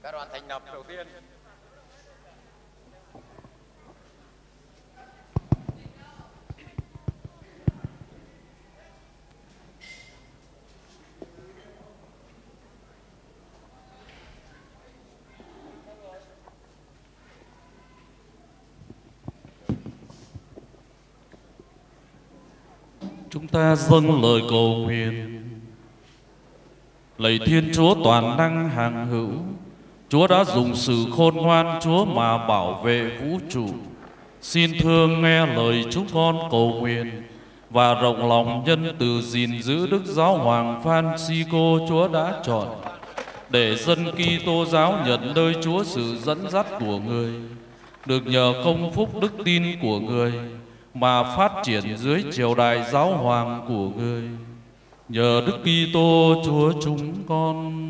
Phái đoàn thành lập đầu tiên. Chúng ta dâng lời cầu nguyện. Lạy Thiên Chúa toàn năng hàng hữu, Chúa đã dùng sự khôn ngoan Chúa mà bảo vệ vũ trụ. Xin thương nghe lời chúng con cầu nguyện và rộng lòng nhân từ gìn giữ Đức Giáo Hoàng Francisco Chúa đã chọn, để dân Kitô giáo nhận nơi Chúa sự dẫn dắt của Người, được nhờ công phúc đức tin của Người mà phát triển dưới triều đại giáo hoàng của Người. Nhờ Đức Kitô Chúa chúng con.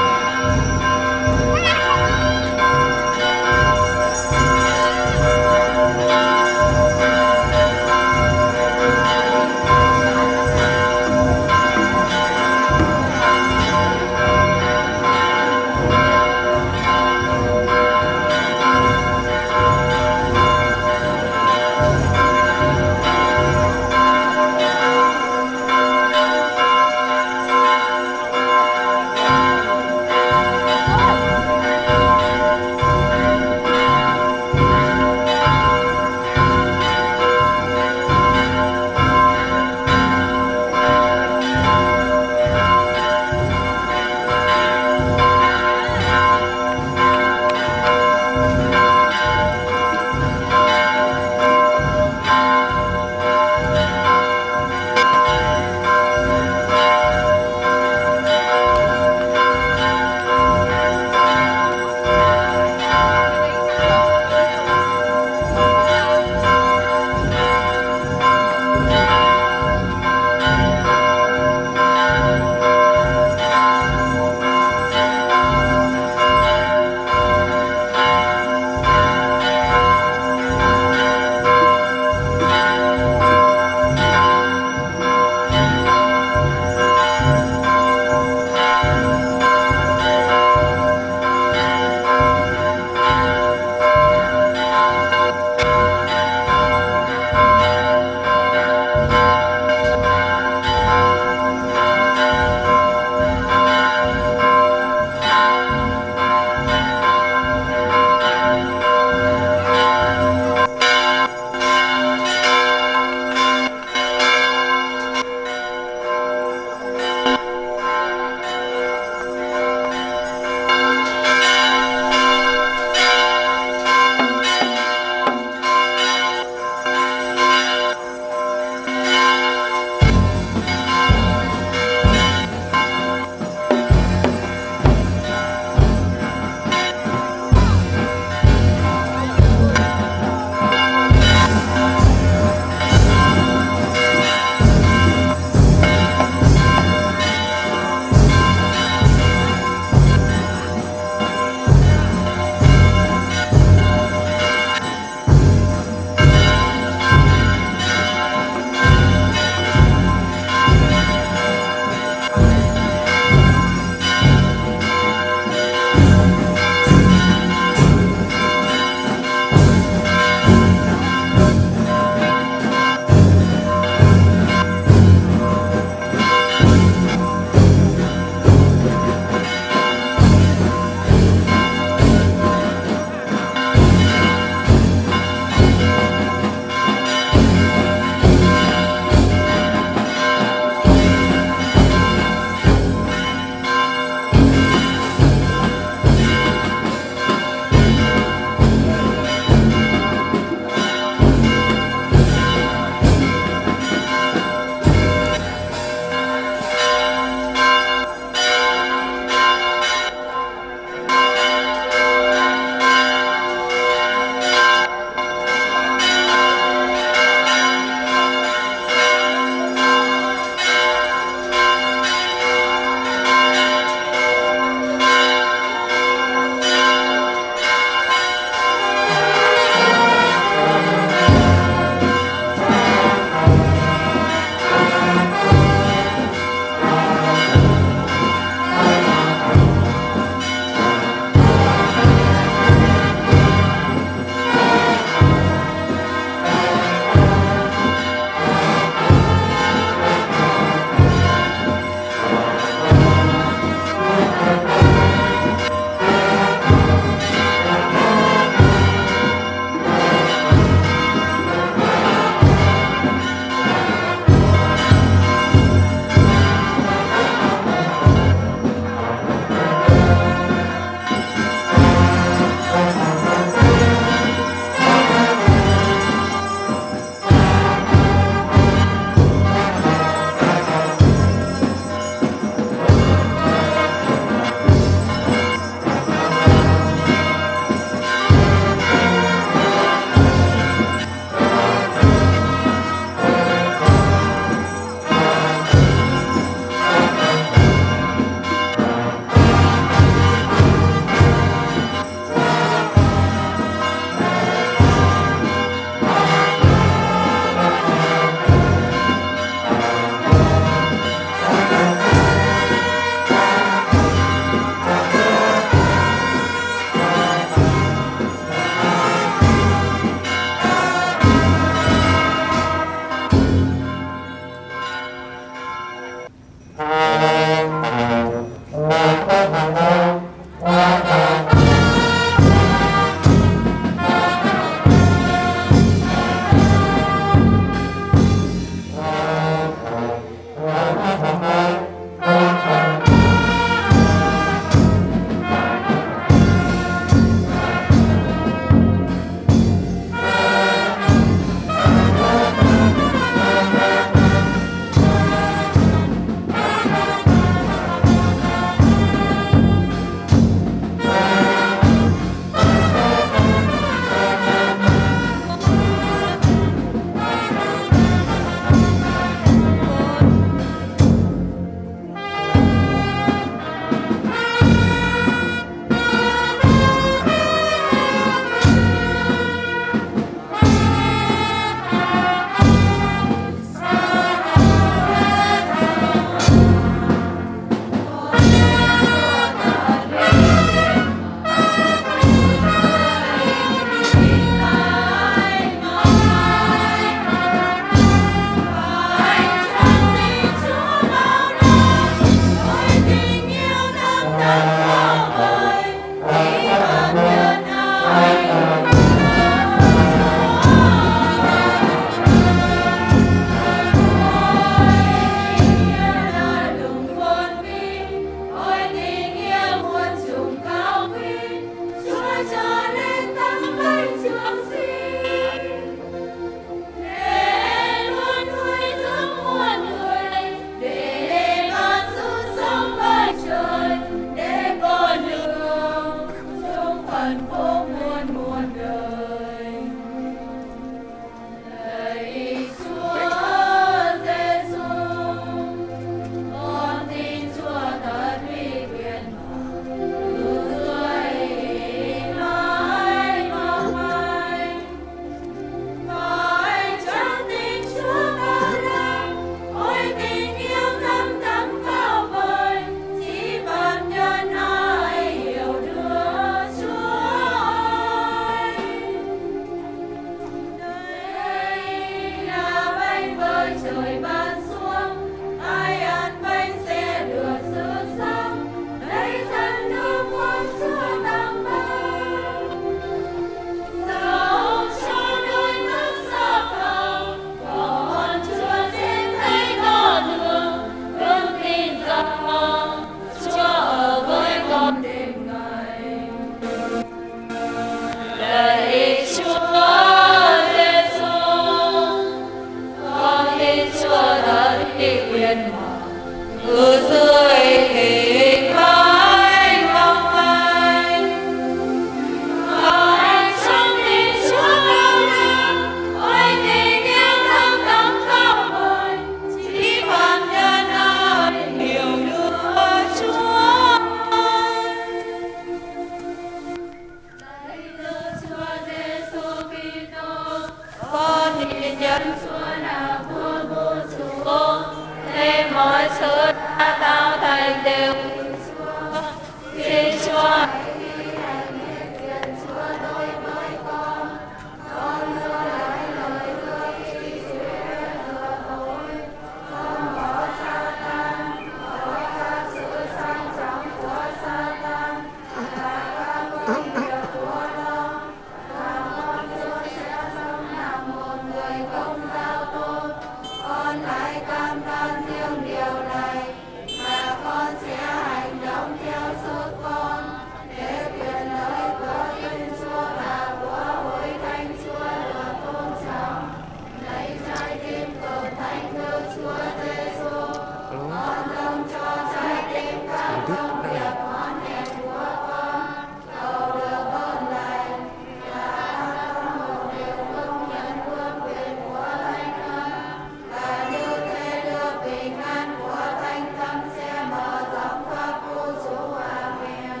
Bình an của thánh tâm sẽ mở rộng khắp vũ trụ hòa bình.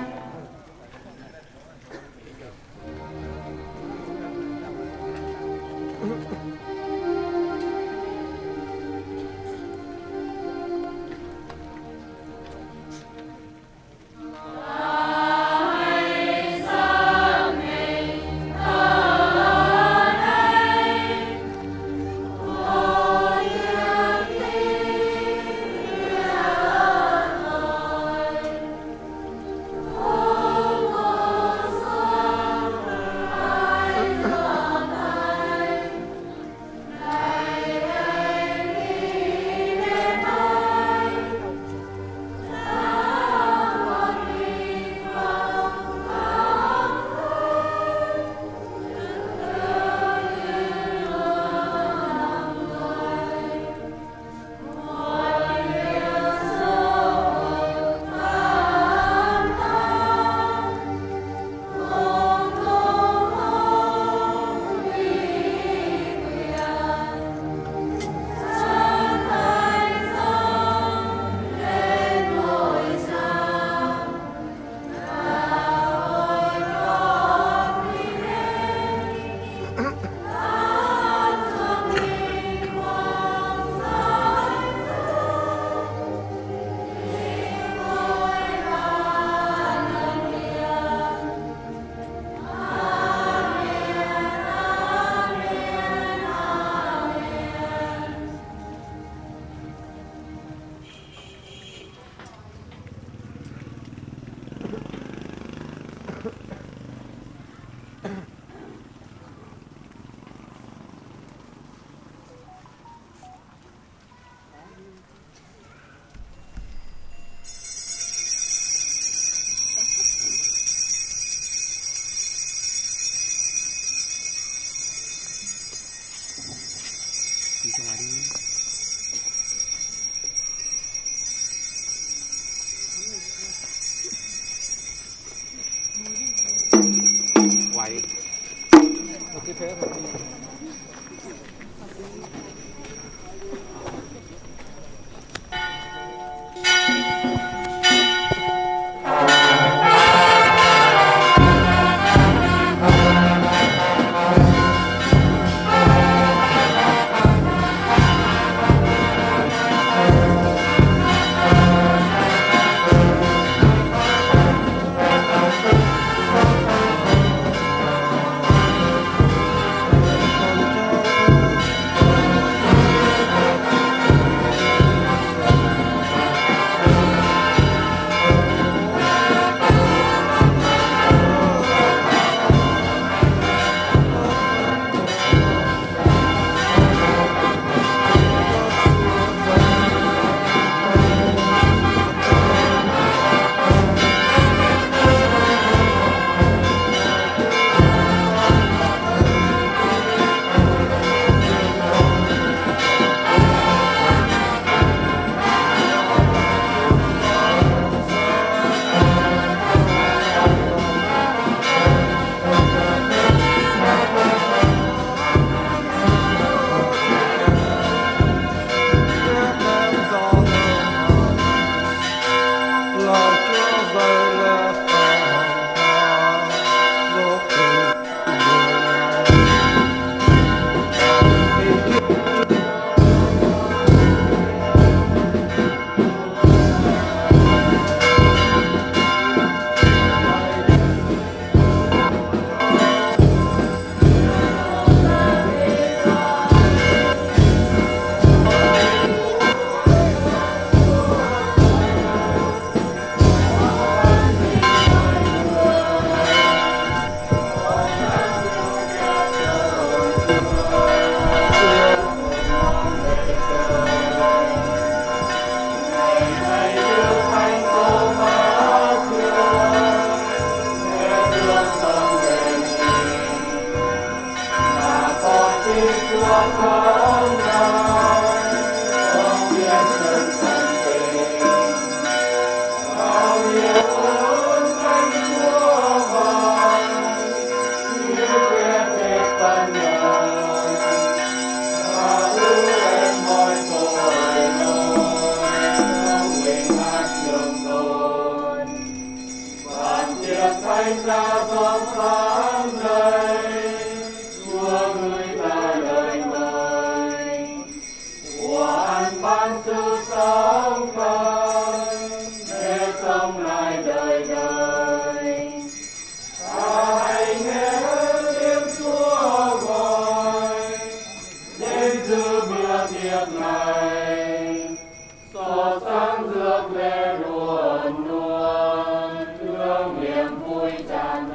Sáng rước lễ ruồn nuông thương niềm vui tràn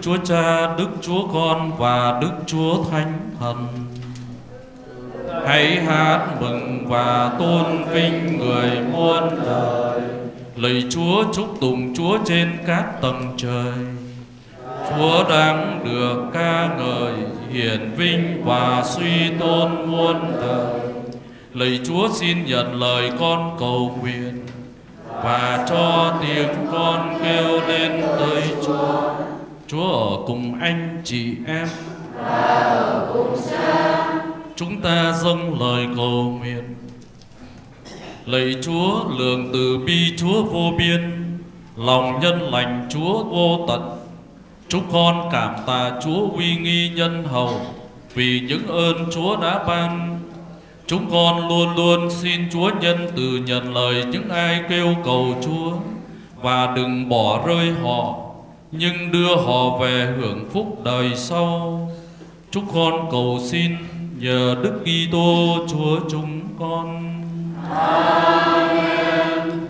Chúa Cha, Đức Chúa Con và Đức Chúa Thánh Thần. Hãy hát mừng và tôn vinh người muôn đời. Lạy Chúa, chúc tụng Chúa trên các tầng trời. Chúa đáng được ca ngợi, hiển vinh và suy tôn muôn đời. Lạy Chúa, xin nhận lời con cầu nguyện và cho tiếng con kêu lên tới Chúa. Chúa ở cùng anh chị em và ở cùng Cha. Chúng ta dâng lời cầu nguyện. Lạy Chúa, lượng từ bi Chúa vô biên, lòng nhân lành Chúa vô tận. Chúng con cảm tạ Chúa uy nghi nhân hậu vì những ơn Chúa đã ban. Chúng con luôn luôn xin Chúa nhân từ nhận lời những ai kêu cầu Chúa, và đừng bỏ rơi họ, nhưng đưa họ về hưởng phúc đời sau. Chúng con cầu xin nhờ Đức Kitô Chúa chúng con. Amen.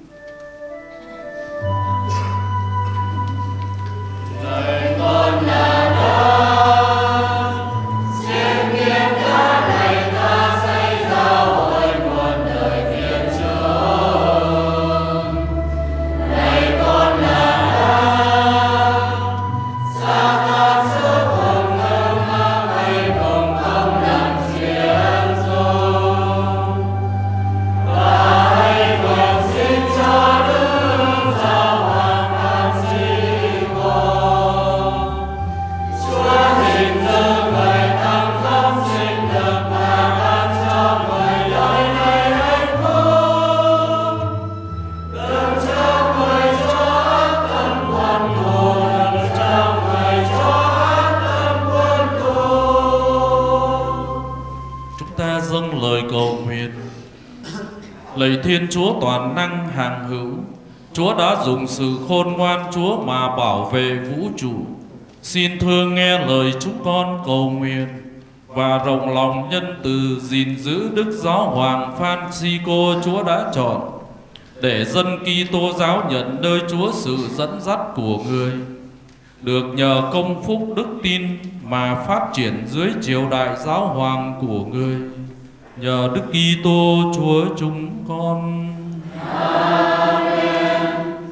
Lời con là lạy Thiên Chúa toàn năng hàng hữu, Chúa đã dùng sự khôn ngoan Chúa mà bảo vệ vũ trụ. Xin thương nghe lời chúng con cầu nguyện và rộng lòng nhân từ gìn giữ Đức Giáo Hoàng Francisco Chúa đã chọn, để dân Kitô giáo nhận nơi Chúa sự dẫn dắt của người, được nhờ công phúc đức tin mà phát triển dưới triều đại giáo hoàng của người. Nhờ Đức Kitô Chúa chúng con. Amen.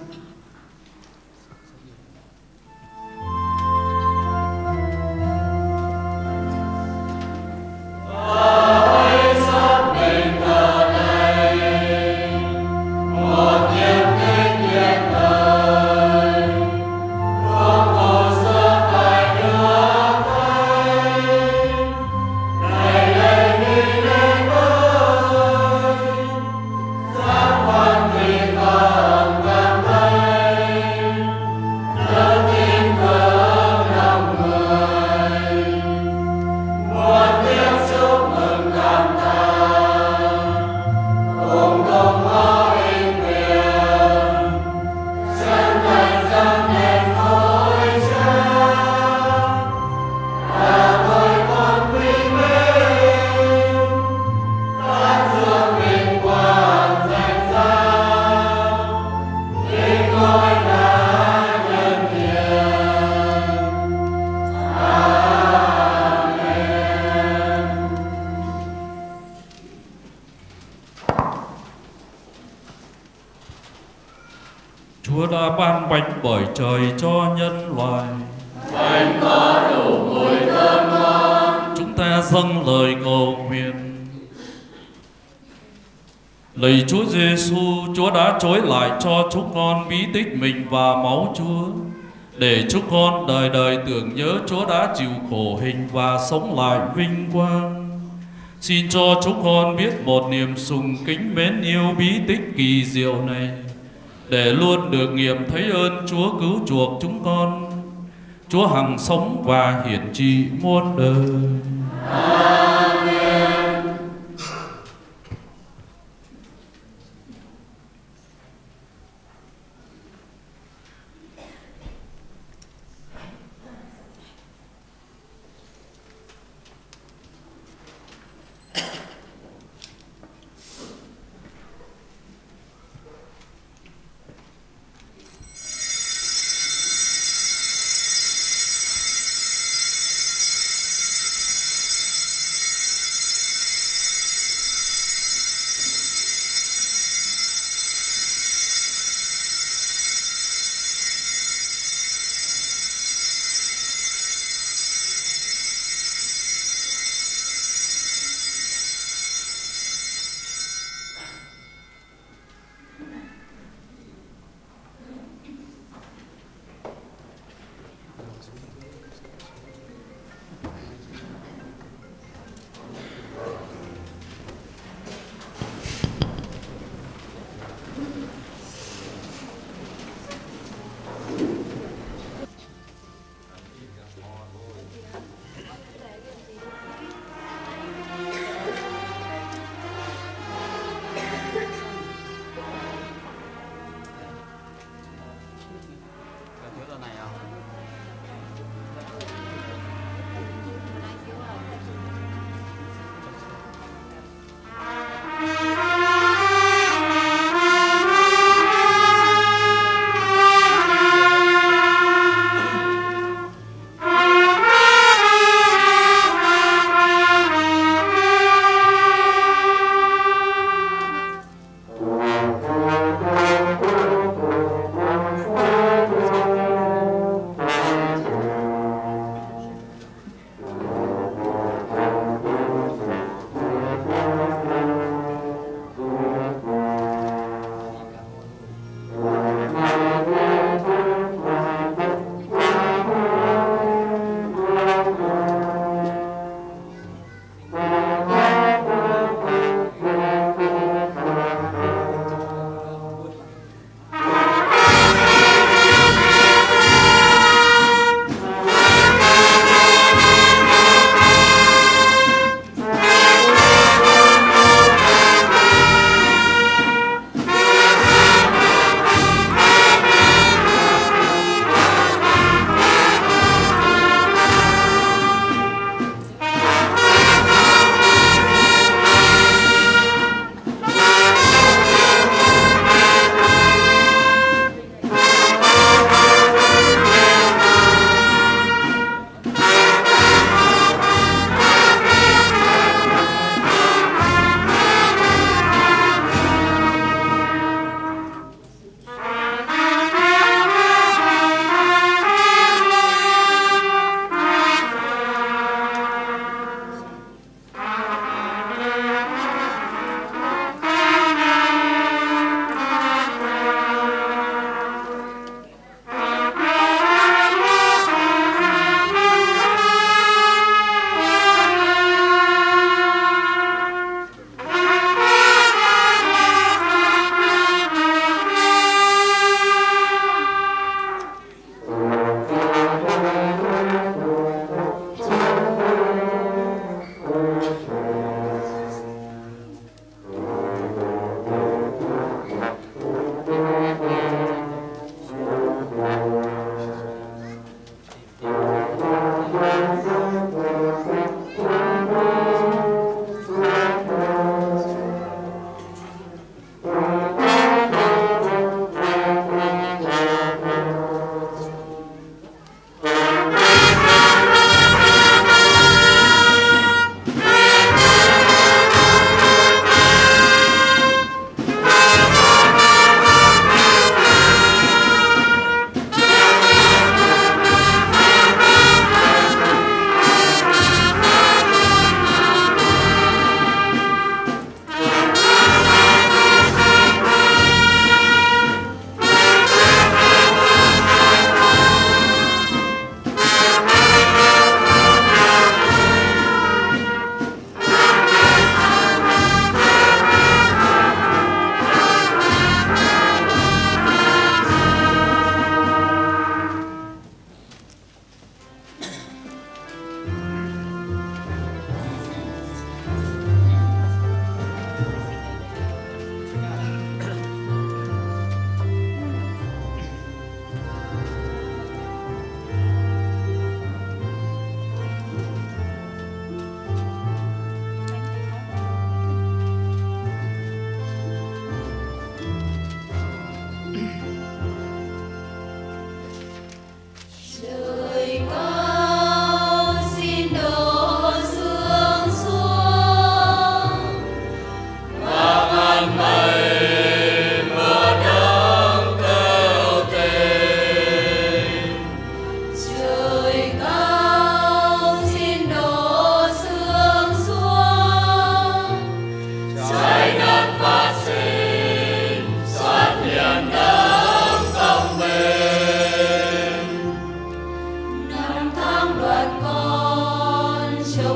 Chúa đã ban bánh bởi trời cho nhân loại. Bánh có đủ mùi thơm ngon. Chúng ta dâng lời cầu nguyện. Lạy Chúa Giêsu, Chúa đã trối lại cho chúng con bí tích mình và máu Chúa, để chúng con đời đời tưởng nhớ Chúa đã chịu khổ hình và sống lại vinh quang. Xin cho chúng con biết một niềm sùng kính mến yêu bí tích kỳ diệu này, để luôn được nghiệm thấy ơn Chúa cứu chuộc chúng con. Chúa hằng sống và hiển trị muôn đời. Amen.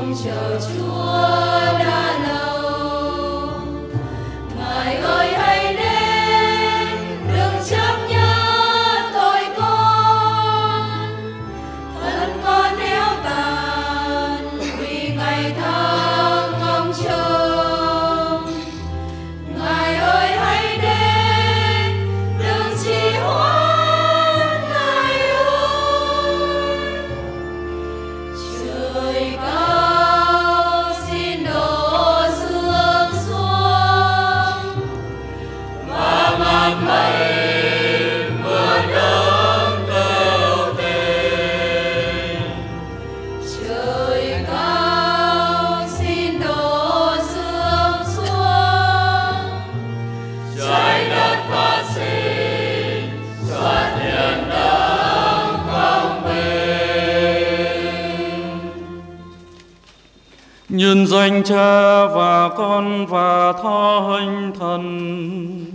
trông chờ Chúa đã lâu. Ngài ơi hãy đến, đừng chấp nhớ tội con. Thân con néo tàn vì ngày tháng ngóng trông. Ngài ơi hãy đến, đừng trì hoãn Ngài ơi. Trời cao xin đổ sương xuống và ngàn mây mưa nắng kêu tên. Trời cao xin đổ sương xuống, trái đất phát sinh xuất hiện đấng công bình. Nhân danh Cha và Con và Thánh Thần.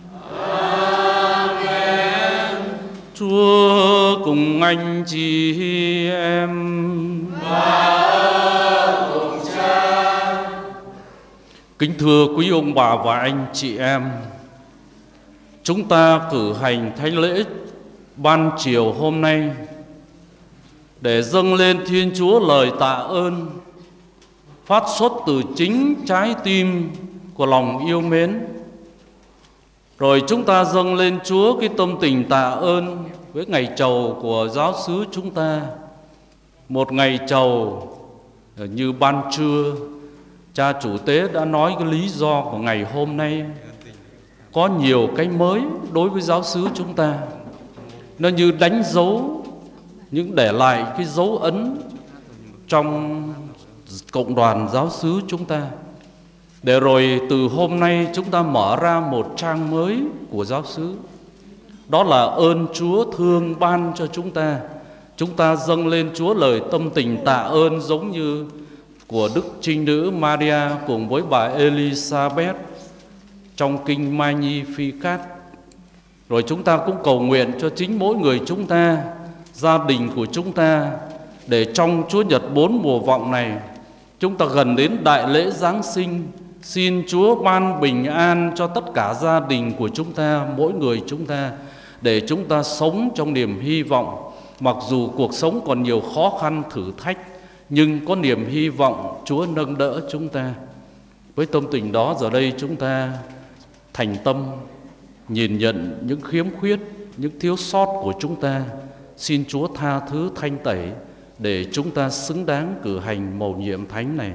Amen. Chúa cùng anh chị em. Và cùng Cha. Kính thưa quý ông bà và anh chị em, chúng ta cử hành thánh lễ ban chiều hôm nay để dâng lên Thiên Chúa lời tạ ơn phát xuất từ chính trái tim của lòng yêu mến. Rồi chúng ta dâng lên Chúa cái tâm tình tạ ơn với ngày trầu của giáo xứ chúng ta. Một ngày trầu như ban trưa, cha chủ tế đã nói cái lý do của ngày hôm nay. Có nhiều cái mới đối với giáo xứ chúng ta. Nó như đánh dấu, những để lại cái dấu ấn trong cộng đoàn giáo xứ chúng ta. Để rồi từ hôm nay chúng ta mở ra một trang mới của giáo xứ. Đó là ơn Chúa thương ban cho chúng ta. Chúng ta dâng lên Chúa lời tâm tình tạ ơn giống như của Đức Trinh Nữ Maria cùng với bà Elizabeth trong kinh Magnificat. Rồi chúng ta cũng cầu nguyện cho chính mỗi người chúng ta, gia đình của chúng ta, để trong Chúa Nhật 4 mùa vọng này, chúng ta gần đến đại lễ Giáng sinh. Xin Chúa ban bình an cho tất cả gia đình của chúng ta, mỗi người chúng ta, để chúng ta sống trong niềm hy vọng. Mặc dù cuộc sống còn nhiều khó khăn thử thách, nhưng có niềm hy vọng Chúa nâng đỡ chúng ta. Với tâm tình đó, giờ đây chúng ta thành tâm nhìn nhận những khiếm khuyết, những thiếu sót của chúng ta. Xin Chúa tha thứ thanh tẩy để chúng ta xứng đáng cử hành mầu nhiệm thánh này.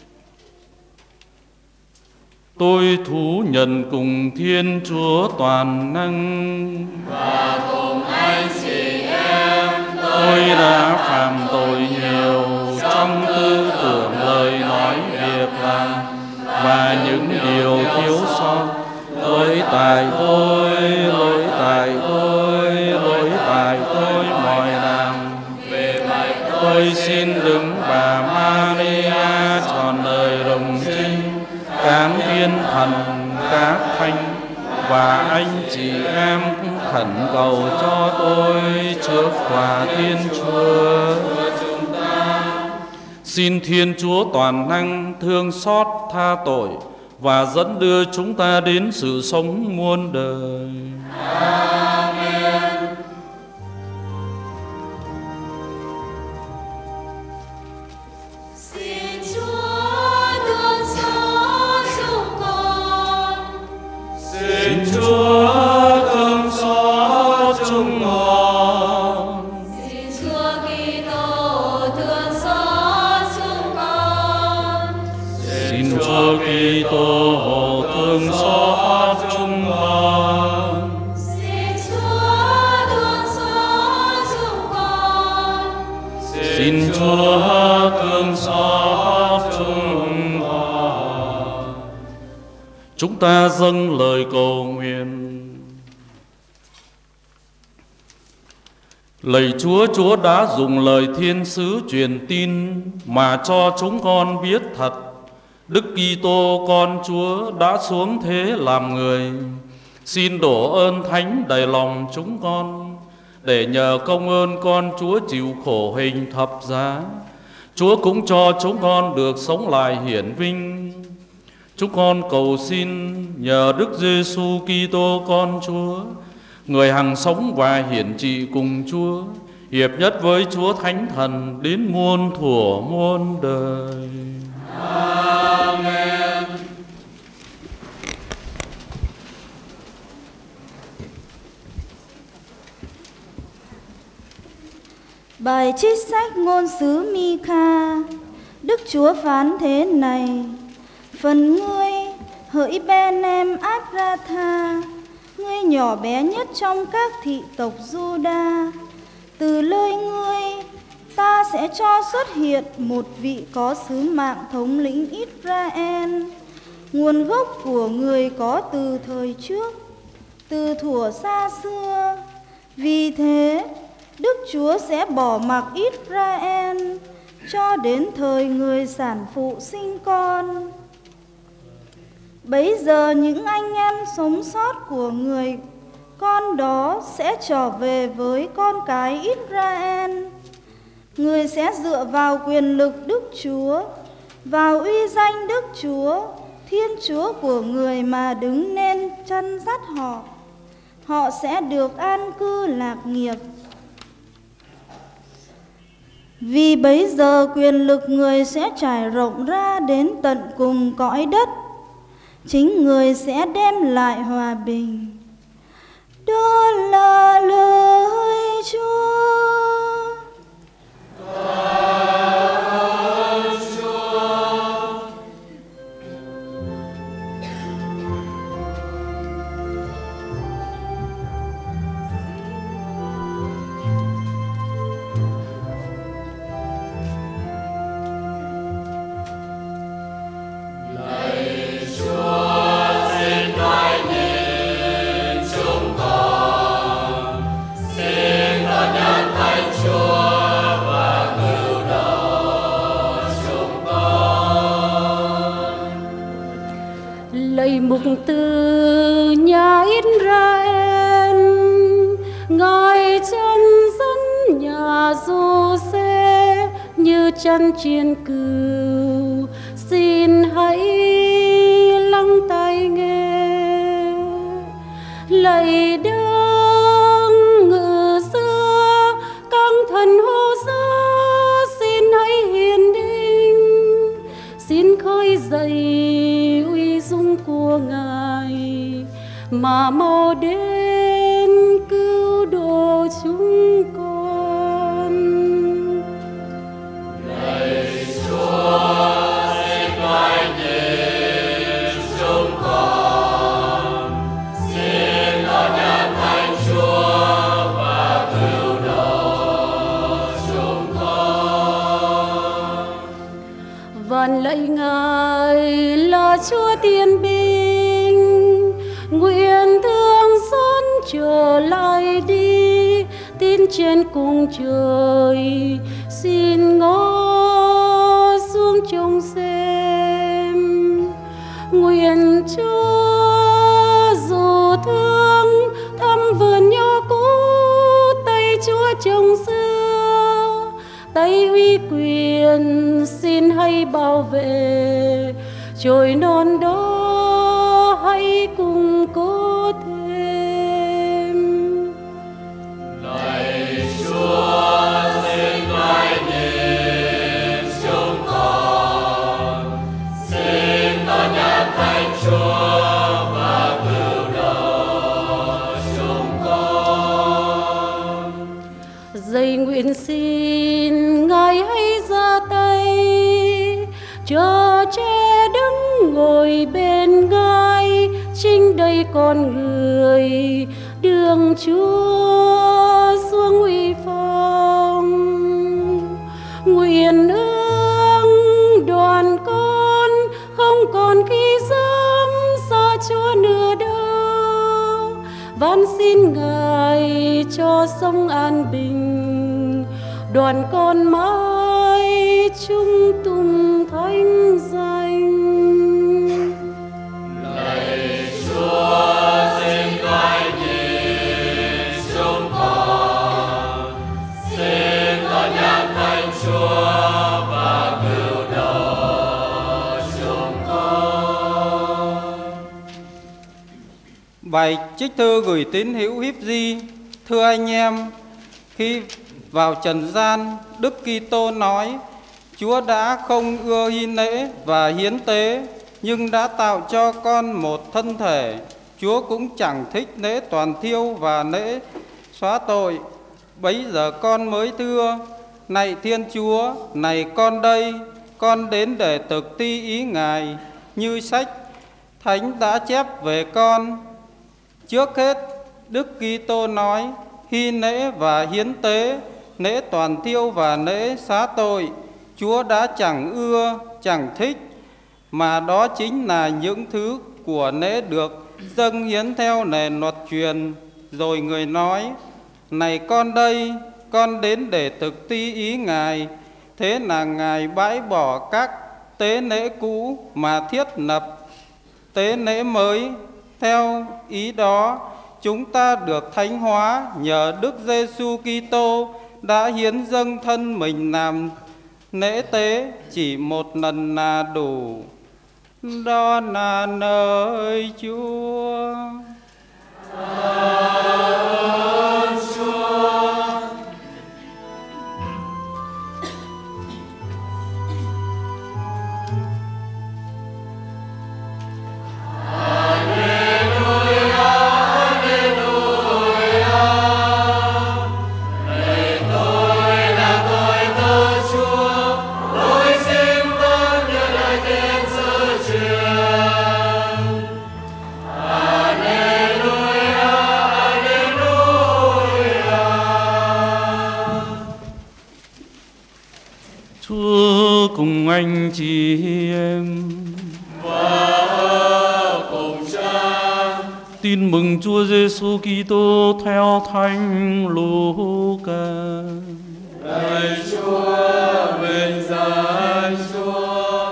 Tôi thú nhận cùng Thiên Chúa toàn năng và cùng anh chị em, tôi đã phạm tội nhiều trong tư tưởng, lời nói, việc làm và những điều thiếu sót. Lỗi tại tôi, lỗi tại tôi, lỗi tại tôi mọi đàng. Tôi xin đứng bà Maria trọn đời đồng trinh, các thiên thần, các thánh và anh chị em cũng khẩn cầu cho tôi trước tòa Thiên Chúa. Xin Thiên Chúa toàn năng thương xót tha tội và dẫn đưa chúng ta đến sự sống muôn đời. Amen. Xin Chúa thương xót chúng con. Xin Chúa thương xót chúng con. Xin Chúa Kitô thương xót chúng con. Xin Chúa Kitô thương xót chúng con. Xin Chúa thương xót chúng con. Xin Chúa thương xót chúng con. Chúng ta dâng lời cầu nguyện. Lạy Chúa, Chúa đã dùng lời thiên sứ truyền tin mà cho chúng con biết thật Đức Kitô con Chúa đã xuống thế làm người. Xin đổ ơn thánh đầy lòng chúng con, để nhờ công ơn con Chúa chịu khổ hình thập giá, Chúa cũng cho chúng con được sống lại hiển vinh. Chúng con cầu xin nhờ Đức Giêsu Kitô con Chúa, người hằng sống và hiển trị cùng Chúa, hiệp nhất với Chúa Thánh Thần đến muôn thuở muôn đời. Amen. Bài trích sách ngôn sứ Mi-kha. Đức Chúa phán thế này: Phần ngươi, hỡi Ben-em Áp-ra-tha, ngươi nhỏ bé nhất trong các thị tộc Giu-đa, từ nơi ngươi ta sẽ cho xuất hiện một vị có sứ mạng thống lĩnh Israel. Nguồn gốc của người có từ thời trước, từ thuở xa xưa. Vì thế Đức Chúa sẽ bỏ mặc Israel cho đến thời người sản phụ sinh con. Bấy giờ những anh em sống sót của người con đó sẽ trở về với con cái Israel. Người sẽ dựa vào quyền lực Đức Chúa, vào uy danh Đức Chúa, Thiên Chúa của người mà đứng nên chân dắt họ. Họ sẽ được an cư lạc nghiệp. Vì bấy giờ quyền lực người sẽ trải rộng ra đến tận cùng cõi đất. Chính người sẽ đem lại hòa bình. Đó là lời Chúa. Mục từ nhà Israel, ngài chân dẫn nhà Giô-se như chân chiên cừu. Xin hãy lắng tai nghe. Lạy đấng ngự xưa, các thần hô giá, xin hãy hiền đinh. Xin khơi dậy của ngài mà mau đến cứu độ chúng con. Lạy Chúa, xin hãy nhìn chúng con, xin đón nhận Thánh Chúa và cứu độ chúng con. Vạn lạy ngài là Chúa Thiên Bình, nguyện thương xót trở lại đi, tin trên cung trời xin ngó xuống trông xem. Nguyện Chúa dù thương thăm vườn nho cũ, tay Chúa trồng xưa, tay uy quyền xin hãy bảo vệ chồi non đó, hãy cùng cố thêm. Lạy Chúa, xin hãy nhìn chúng con, xin đón nhận Thánh Chúa và cứu độ chúng con. Dạy nguyện xin ngài hãy ra tay cho che đứng ngồi bên ngài, chính đây con người đường Chúa xuống uy phong. Nguyện ương đoàn con không còn khi dám xa Chúa nữa đâu. Van xin ngài cho sống an bình, đoàn con mãi chung tung thánh danh. Lạy Chúa, xin hãy nhìn chúng con, xin đón nhận Thánh Chúa và Bài trích thư gửi tín hữu Hiếp Di. Thưa anh em, khi vào trần gian, Đức Kitô nói: Chúa đã không ưa hy lễ và hiến tế, nhưng đã tạo cho con một thân thể. Chúa cũng chẳng thích lễ toàn thiêu và lễ xóa tội. Bấy giờ con mới thưa: Này Thiên Chúa, này con đây, con đến để thực thi ý Ngài như sách Thánh đã chép về con. Trước hết, Đức Kitô nói: hy lễ và hiến tế, lễ toàn thiêu và lễ xá tội, Chúa đã chẳng ưa, chẳng thích, mà đó chính là những thứ của lễ được dâng hiến theo nền luật truyền. Rồi người nói: Này con đây, con đến để thực thi ý Ngài. Thế là Ngài bãi bỏ các tế lễ cũ mà thiết lập tế lễ mới. Theo ý đó, chúng ta được thánh hóa nhờ Đức Giêsu Kitô đã hiến dâng thân mình làm lễ tế chỉ một lần là đủ. Đó là lời Chúa. Chúa cùng anh chị em và cùng cha. Tin mừng Chúa Giêsu Kitô theo Thánh Luca. Lạy Chúa, vinh danh Chúa.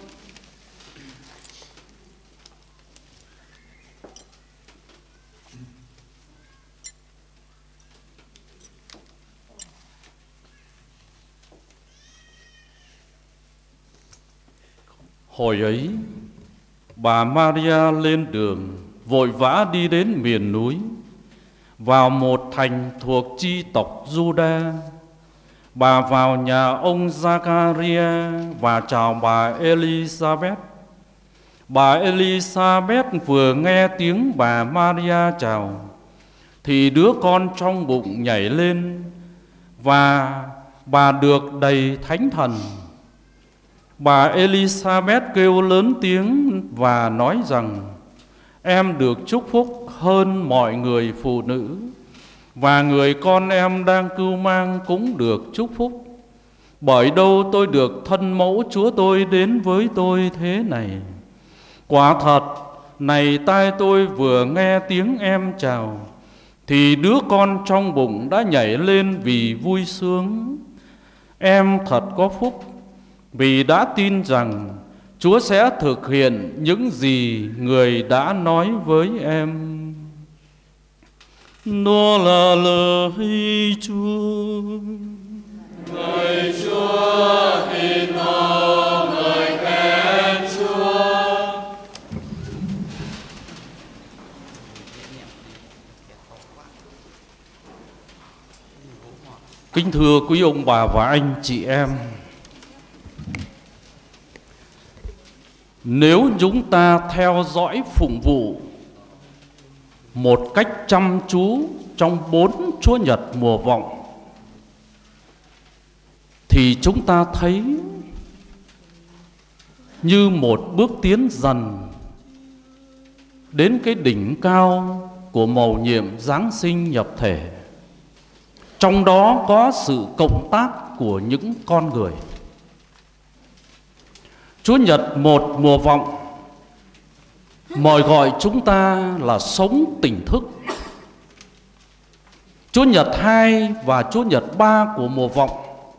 Hồi ấy, bà Maria lên đường, vội vã đi đến miền núi, vào một thành thuộc chi tộc Juda. Bà vào nhà ông Zacharia và chào bà Elizabeth. Bà Elizabeth vừa nghe tiếng bà Maria chào, thì đứa con trong bụng nhảy lên, và bà được đầy thánh thần. Bà Elizabeth kêu lớn tiếng và nói rằng: Em được chúc phúc hơn mọi người phụ nữ, và người con em đang cưu mang cũng được chúc phúc. Bởi đâu tôi được thân mẫu Chúa tôi đến với tôi thế này? Quả thật, này tai tôi vừa nghe tiếng em chào, thì đứa con trong bụng đã nhảy lên vì vui sướng. Em thật có phúc, vì đã tin rằng Chúa sẽ thực hiện những gì người đã nói với em. Đó là lời Chúa. Ngợi Chúa, tin nó, ngợi khen Chúa. Kính thưa quý ông bà và anh chị em, nếu chúng ta theo dõi phụng vụ một cách chăm chú trong 4 Chúa Nhật mùa vọng, thì chúng ta thấy như một bước tiến dần đến cái đỉnh cao của mầu nhiệm Giáng sinh nhập thể. Trong đó có sự cộng tác của những con người. Chúa Nhật một mùa vọng mời gọi chúng ta là sống tỉnh thức. Chúa Nhật 2 và Chúa Nhật 3 của mùa vọng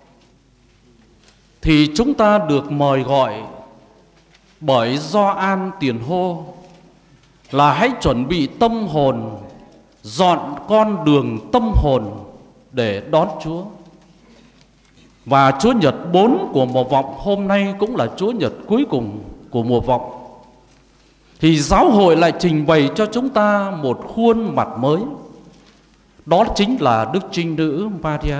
thì chúng ta được mời gọi bởi Gioan tiền hô là hãy chuẩn bị tâm hồn, dọn con đường tâm hồn để đón Chúa. Và Chúa Nhật 4 của mùa vọng hôm nay cũng là Chúa Nhật cuối cùng của mùa vọng. thì giáo hội lại trình bày cho chúng ta một khuôn mặt mới. Đó chính là Đức Trinh Nữ Maria.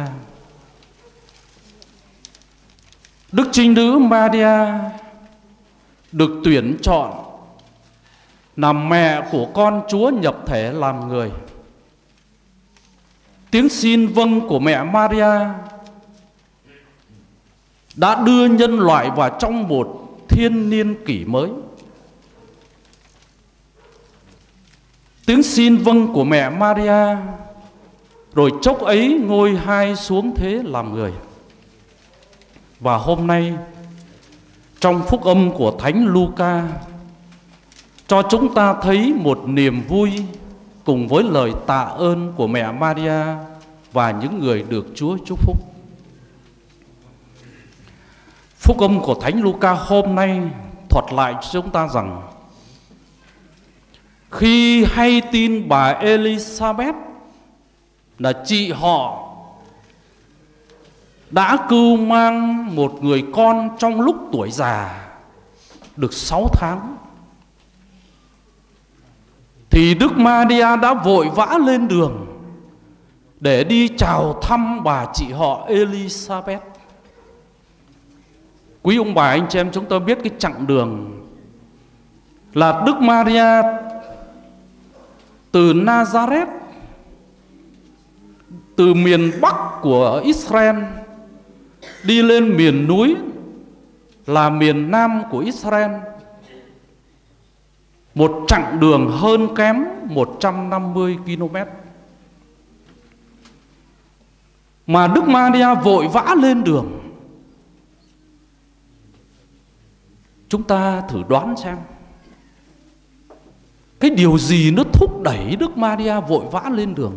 Đức Trinh Nữ Maria được tuyển chọn làm mẹ của con Chúa nhập thể làm người. Tiếng xin vâng của mẹ Maria đã đưa nhân loại vào trong một thiên niên kỷ mới. Tiếng xin vâng của mẹ Maria rồi chốc ấy ngôi hai xuống thế làm người. Và hôm nay trong phúc âm của Thánh Luca cho chúng ta thấy một niềm vui cùng với lời tạ ơn của mẹ Maria và những người được Chúa chúc phúc. Phúc âm của Thánh Luca hôm nay thuật lại cho chúng ta rằng khi hay tin bà Elizabeth là chị họ đã cưu mang một người con trong lúc tuổi già được 6 tháng, thì Đức Maria đã vội vã lên đường để đi chào thăm bà chị họ Elizabeth. Quý ông bà anh chị em, chúng tôi biết cái chặng đường là Đức Maria từ Nazareth, từ miền Bắc của Israel đi lên miền núi là miền Nam của Israel, một chặng đường hơn kém 150 km. Mà Đức Maria vội vã lên đường. Chúng ta thử đoán xem cái điều gì nó thúc đẩy Đức Maria vội vã lên đường.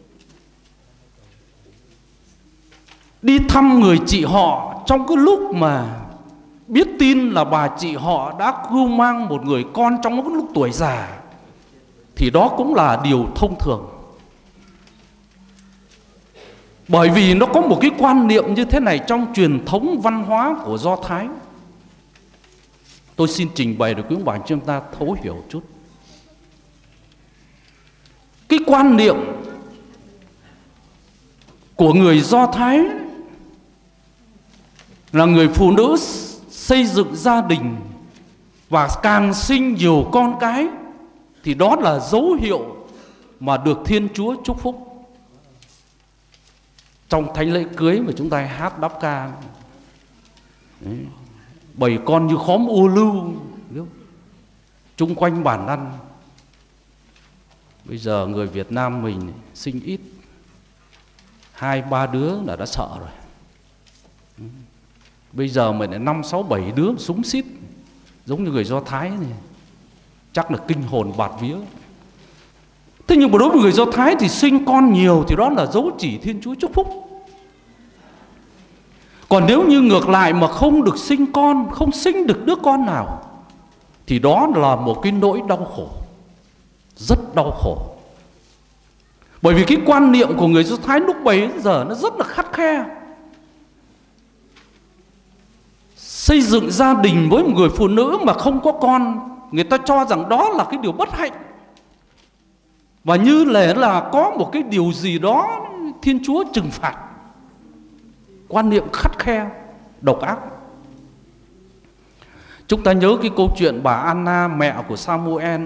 Đi thăm người chị họ trong cái lúc mà biết tin là bà chị họ đã cưu mang một người con trong cái lúc tuổi già, thì đó cũng là điều thông thường. Bởi vì nó có một cái quan niệm như thế này trong truyền thống văn hóa của Do Thái. Tôi xin trình bày để quý ông bà chúng ta thấu hiểu chút. Cái quan niệm của người Do Thái là người phụ nữ xây dựng gia đình và càng sinh nhiều con cái thì đó là dấu hiệu mà được Thiên Chúa chúc phúc. Trong thánh lễ cưới mà chúng ta hát đáp ca đấy, 7 con như khóm ô lưu chung quanh bàn ăn. Bây giờ người Việt Nam mình sinh ít, 2-3 đứa là đã sợ rồi. Bây giờ mình lại 5-6-7 đứa súng xít giống như người Do Thái này, chắc là kinh hồn bạt vía. Thế nhưng mà đối với người Do Thái thì sinh con nhiều thì đó là dấu chỉ Thiên Chúa chúc phúc. Còn nếu như ngược lại mà không được sinh con, không sinh được đứa con nào, thì đó là một cái nỗi đau khổ, rất đau khổ. Bởi vì cái quan niệm của người Do Thái lúc bấy giờ nó rất là khắt khe. Xây dựng gia đình với một người phụ nữ mà không có con, người ta cho rằng đó là cái điều bất hạnh, và như là có một cái điều gì đó Thiên Chúa trừng phạt. Quan niệm khắt khe, độc ác. Chúng ta nhớ cái câu chuyện bà Anna, mẹ của Samuel.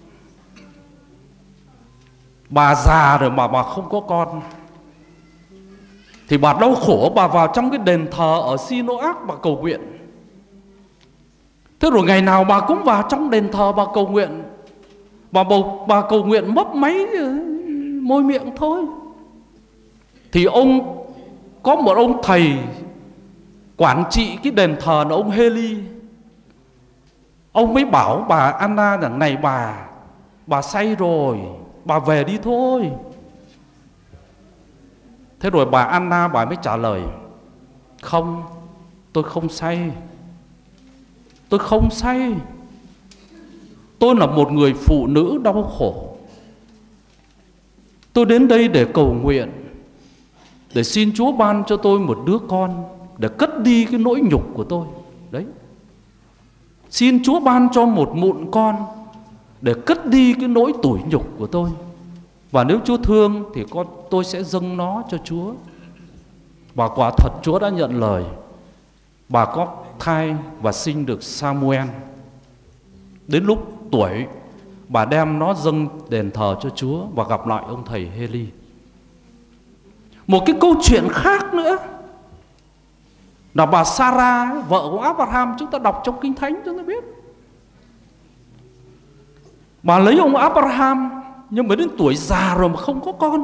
Bà già rồi mà bà không có con, thì bà đau khổ, bà vào trong cái đền thờ ở Sinoác bà cầu nguyện. Thế rồi ngày nào bà cũng vào trong đền thờ bà cầu nguyện. Bà cầu nguyện mấp máy môi miệng thôi. Thì có một ông thầy quản trị cái đền thờ là ông Heli. Ông mới bảo bà Anna rằng này bà say rồi, bà về đi thôi. Thế rồi bà Anna bà mới trả lời: không, tôi không say. Tôi không say. Tôi là một người phụ nữ đau khổ. Tôi đến đây để cầu nguyện, để xin Chúa ban cho tôi một đứa con, để cất đi cái nỗi nhục của tôi. Đấy, xin Chúa ban cho một mụn con để cất đi cái nỗi tủi nhục của tôi. Và nếu Chúa thương thì tôi sẽ dâng nó cho Chúa. Và quả thật Chúa đã nhận lời. Bà có thai và sinh được Samuel. Đến lúc tuổi, bà đem nó dâng đền thờ cho Chúa và gặp lại ông thầy Heli. Một cái câu chuyện khác nữa là bà Sarah, vợ của Abraham, chúng ta đọc trong Kinh Thánh chúng ta biết. Bà lấy ông Abraham nhưng mà đến tuổi già rồi mà không có con.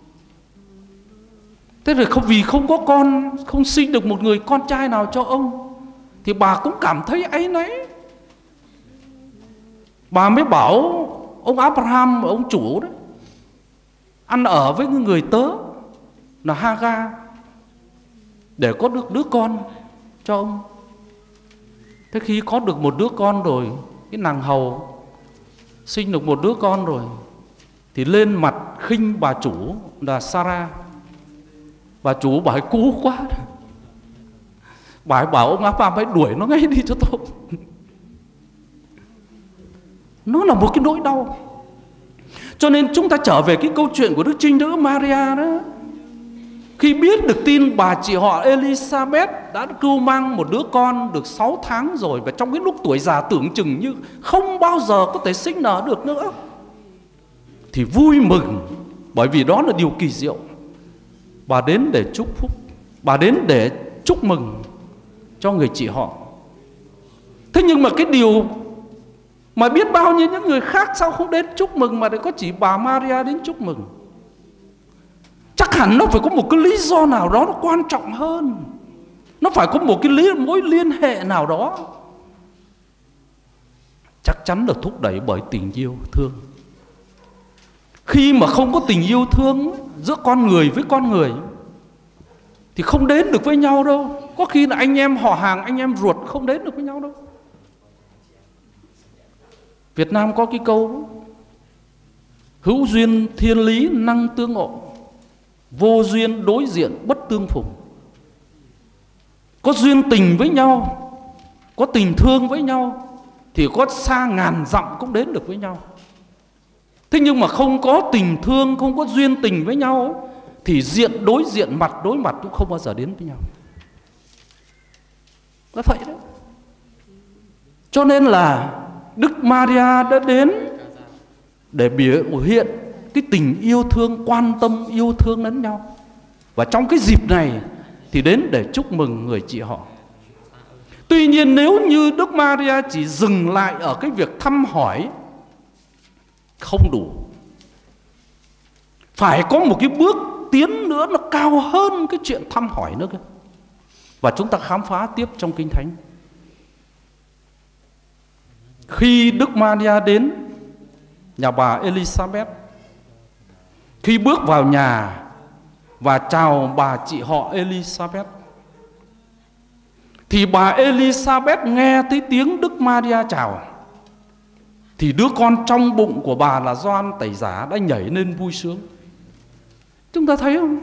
Thế rồi vì không có con, không sinh được một người con trai nào cho ông, thì bà cũng cảm thấy áy náy. Bà mới bảo ông Abraham, ông chủ đấy, ăn ở với người tớ là Hagar để có được đứa con cho ông. Thế khi có được một đứa con rồi, cái nàng hầu sinh được một đứa con rồi, thì lên mặt khinh bà chủ là Sarah. Bà chủ bà ấy cú quá, bà ấy bảo ông Abraham phải đuổi nó ngay đi cho tôi. Nó là một cái nỗi đau. Cho nên chúng ta trở về cái câu chuyện của Đức Trinh Nữ Maria đó. Khi biết được tin bà chị họ Elizabeth đã cưu mang một đứa con được 6 tháng rồi, và trong cái lúc tuổi già tưởng chừng như không bao giờ có thể sinh nở được nữa, thì vui mừng, bởi vì đó là điều kỳ diệu. Bà đến để chúc phúc, bà đến để chúc mừng cho người chị họ. Thế nhưng mà cái điều mà biết bao nhiêu những người khác sao không đến chúc mừng, mà lại có chỉ bà Maria đến chúc mừng? Chắc hẳn nó phải có một cái lý do nào đó nó quan trọng hơn. Nó phải có một cái mối liên hệ nào đó. Chắc chắn được thúc đẩy bởi tình yêu thương. Khi mà không có tình yêu thương giữa con người với con người thì không đến được với nhau đâu. Có khi là anh em họ hàng, anh em ruột không đến được với nhau đâu. Việt Nam có cái câu: hữu duyên thiên lý năng tương ngộ, vô duyên đối diện bất tương phùng. Có duyên tình với nhau, có tình thương với nhau, thì có xa ngàn dặm cũng đến được với nhau. Thế nhưng mà không có tình thương, không có duyên tình với nhau, thì đối diện mặt đối mặt cũng không bao giờ đến với nhau. Nó vậy đấy. Cho nên là Đức Maria đã đến để biểu hiện cái tình yêu thương, quan tâm yêu thương lẫn nhau. Và trong cái dịp này thì đến để chúc mừng người chị họ. Tuy nhiên nếu như Đức Maria chỉ dừng lại ở cái việc thăm hỏi không đủ. Phải có một cái bước tiến nữa, nó cao hơn cái chuyện thăm hỏi nữa cơ. Và chúng ta khám phá tiếp trong Kinh Thánh. Khi Đức Maria đến nhà bà Elizabeth, khi bước vào nhà và chào bà chị họ Elizabeth, thì bà Elizabeth nghe thấy tiếng Đức Maria chào, thì đứa con trong bụng của bà là Gioan Tẩy Giả đã nhảy lên vui sướng. Chúng ta thấy không?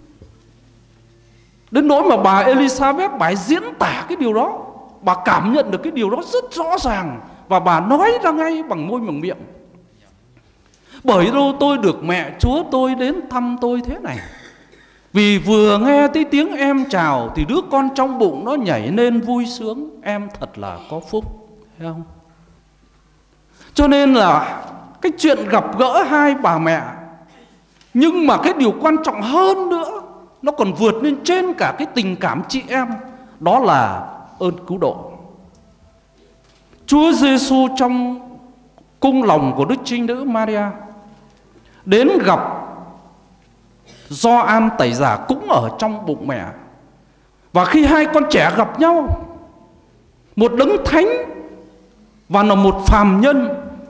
Đến nỗi mà bà Elizabeth bà ấy diễn tả cái điều đó, bà cảm nhận được cái điều đó rất rõ ràng, và bà nói ra ngay bằng môi bằng miệng: bởi đâu tôi được mẹ Chúa tôi đến thăm tôi thế này. Vì vừa nghe thấy tiếng em chào thì đứa con trong bụng nó nhảy lên vui sướng. Em thật là có phúc, thấy không? Cho nên là cái chuyện gặp gỡ hai bà mẹ, nhưng mà cái điều quan trọng hơn nữa, nó còn vượt lên trên cả cái tình cảm chị em, đó là ơn cứu độ. Chúa Giêsu trong cung lòng của Đức Trinh Nữ Maria đến gặp Gioan Tẩy Giả cũng ở trong bụng mẹ. Và khi hai con trẻ gặp nhau, một đấng thánh và là một phàm nhân,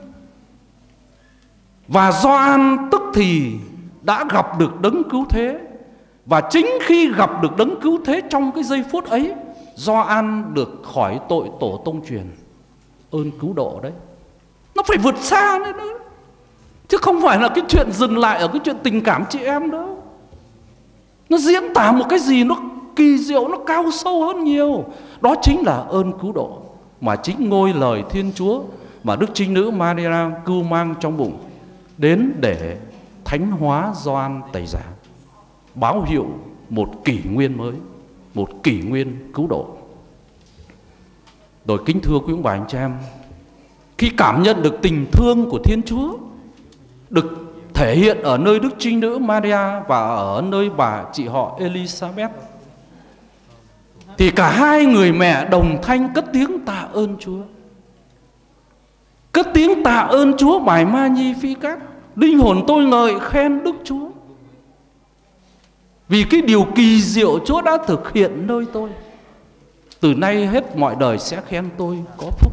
và Gioan tức thì đã gặp được đấng cứu thế. Và chính khi gặp được đấng cứu thế, trong cái giây phút ấy, Gioan được khỏi tội tổ tông truyền. Ơn cứu độ đấy, nó phải vượt xa lên nữa, chứ không phải là cái chuyện dừng lại ở cái chuyện tình cảm chị em đâu. Nó diễn tả một cái gì nó kỳ diệu, nó cao sâu hơn nhiều. Đó chính là ơn cứu độ mà chính ngôi lời Thiên Chúa mà Đức Trinh Nữ Maria cưu mang trong bụng đến để thánh hóa Gioan Tẩy Giả, báo hiệu một kỷ nguyên mới, một kỷ nguyên cứu độ. Rồi kính thưa quý ông bà anh chị em, khi cảm nhận được tình thương của Thiên Chúa được thể hiện ở nơi Đức Trinh Nữ Maria và ở nơi bà chị họ Elizabeth, thì cả hai người mẹ đồng thanh cất tiếng tạ ơn Chúa. Cất tiếng tạ ơn Chúa bài Magnificat. Linh hồn tôi ngợi khen Đức Chúa, vì cái điều kỳ diệu Chúa đã thực hiện nơi tôi. Từ nay hết mọi đời sẽ khen tôi có phúc.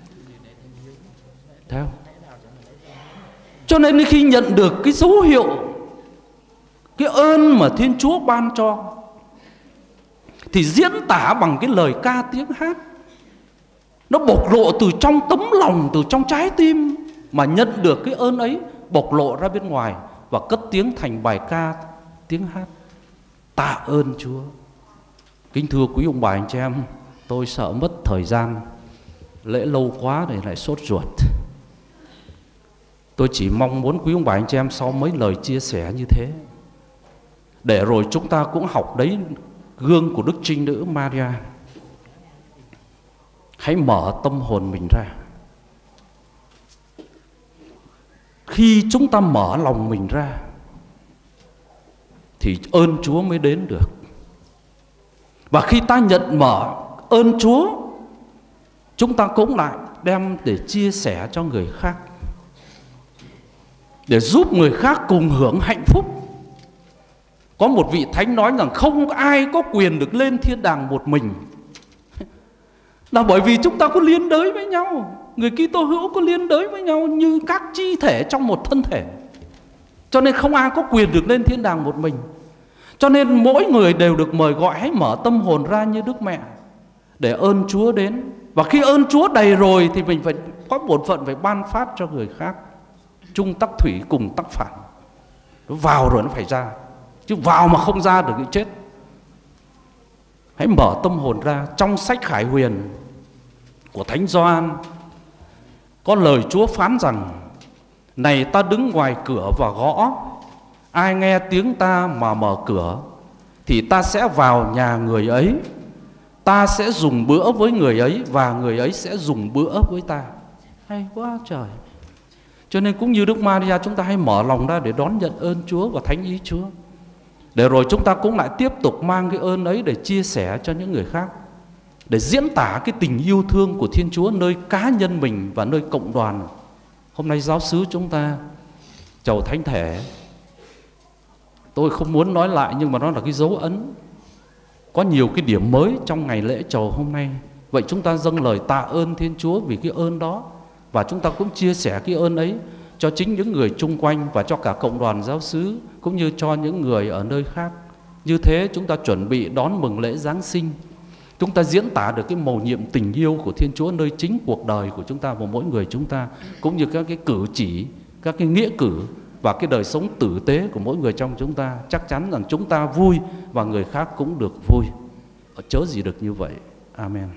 Theo. Cho nên khi nhận được cái dấu hiệu, cái ơn mà Thiên Chúa ban cho, thì diễn tả bằng cái lời ca tiếng hát. Nó bộc lộ từ trong tấm lòng, từ trong trái tim mà nhận được cái ơn ấy, bộc lộ ra bên ngoài và cất tiếng thành bài ca tiếng hát tạ ơn Chúa. Kính thưa quý ông bà anh chị em, tôi sợ mất thời gian, lễ lâu quá để lại sốt ruột. Tôi chỉ mong muốn quý ông bà anh chị em sau mấy lời chia sẻ như thế, để rồi chúng ta cũng học đấy gương của Đức Trinh Nữ Maria. Hãy mở tâm hồn mình ra. Khi chúng ta mở lòng mình ra thì ơn Chúa mới đến được. Và khi ta nhận mở ơn Chúa, chúng ta cũng lại đem để chia sẻ cho người khác, để giúp người khác cùng hưởng hạnh phúc. Có một vị thánh nói rằng không ai có quyền được lên thiên đàng một mình, là bởi vì chúng ta có liên đới với nhau. Người Kitô hữu có liên đới với nhau như các chi thể trong một thân thể. Cho nên không ai có quyền được lên thiên đàng một mình. Cho nên mỗi người đều được mời gọi hãy mở tâm hồn ra như Đức Mẹ, để ơn Chúa đến. Và khi ơn Chúa đầy rồi thì mình phải có bổn phận phải ban phát cho người khác. Chung tắc thủy cùng tắc phản. Nó vào rồi nó phải ra, chứ vào mà không ra được thì chết. Hãy mở tâm hồn ra. Trong sách Khải Huyền của Thánh Gioan có lời Chúa phán rằng: này ta đứng ngoài cửa và gõ, ai nghe tiếng ta mà mở cửa thì ta sẽ vào nhà người ấy, ta sẽ dùng bữa với người ấy và người ấy sẽ dùng bữa với ta. Hay quá trời. Cho nên cũng như Đức Maria, chúng ta hãy mở lòng ra để đón nhận ơn Chúa và thánh ý Chúa, để rồi chúng ta cũng lại tiếp tục mang cái ơn ấy để chia sẻ cho những người khác, để diễn tả cái tình yêu thương của Thiên Chúa nơi cá nhân mình và nơi cộng đoàn. Hôm nay giáo xứ chúng ta chầu thánh thể, tôi không muốn nói lại nhưng mà nó là cái dấu ấn. Có nhiều cái điểm mới trong ngày lễ chầu hôm nay. Vậy chúng ta dâng lời tạ ơn Thiên Chúa vì cái ơn đó, và chúng ta cũng chia sẻ cái ơn ấy cho chính những người chung quanh và cho cả cộng đoàn giáo xứ, cũng như cho những người ở nơi khác. Như thế chúng ta chuẩn bị đón mừng lễ Giáng sinh. Chúng ta diễn tả được cái mầu nhiệm tình yêu của Thiên Chúa nơi chính cuộc đời của chúng ta và mỗi người chúng ta, cũng như các cái cử chỉ, các cái nghĩa cử và cái đời sống tử tế của mỗi người trong chúng ta. Chắc chắn rằng chúng ta vui và người khác cũng được vui. Chớ gì được như vậy. Amen.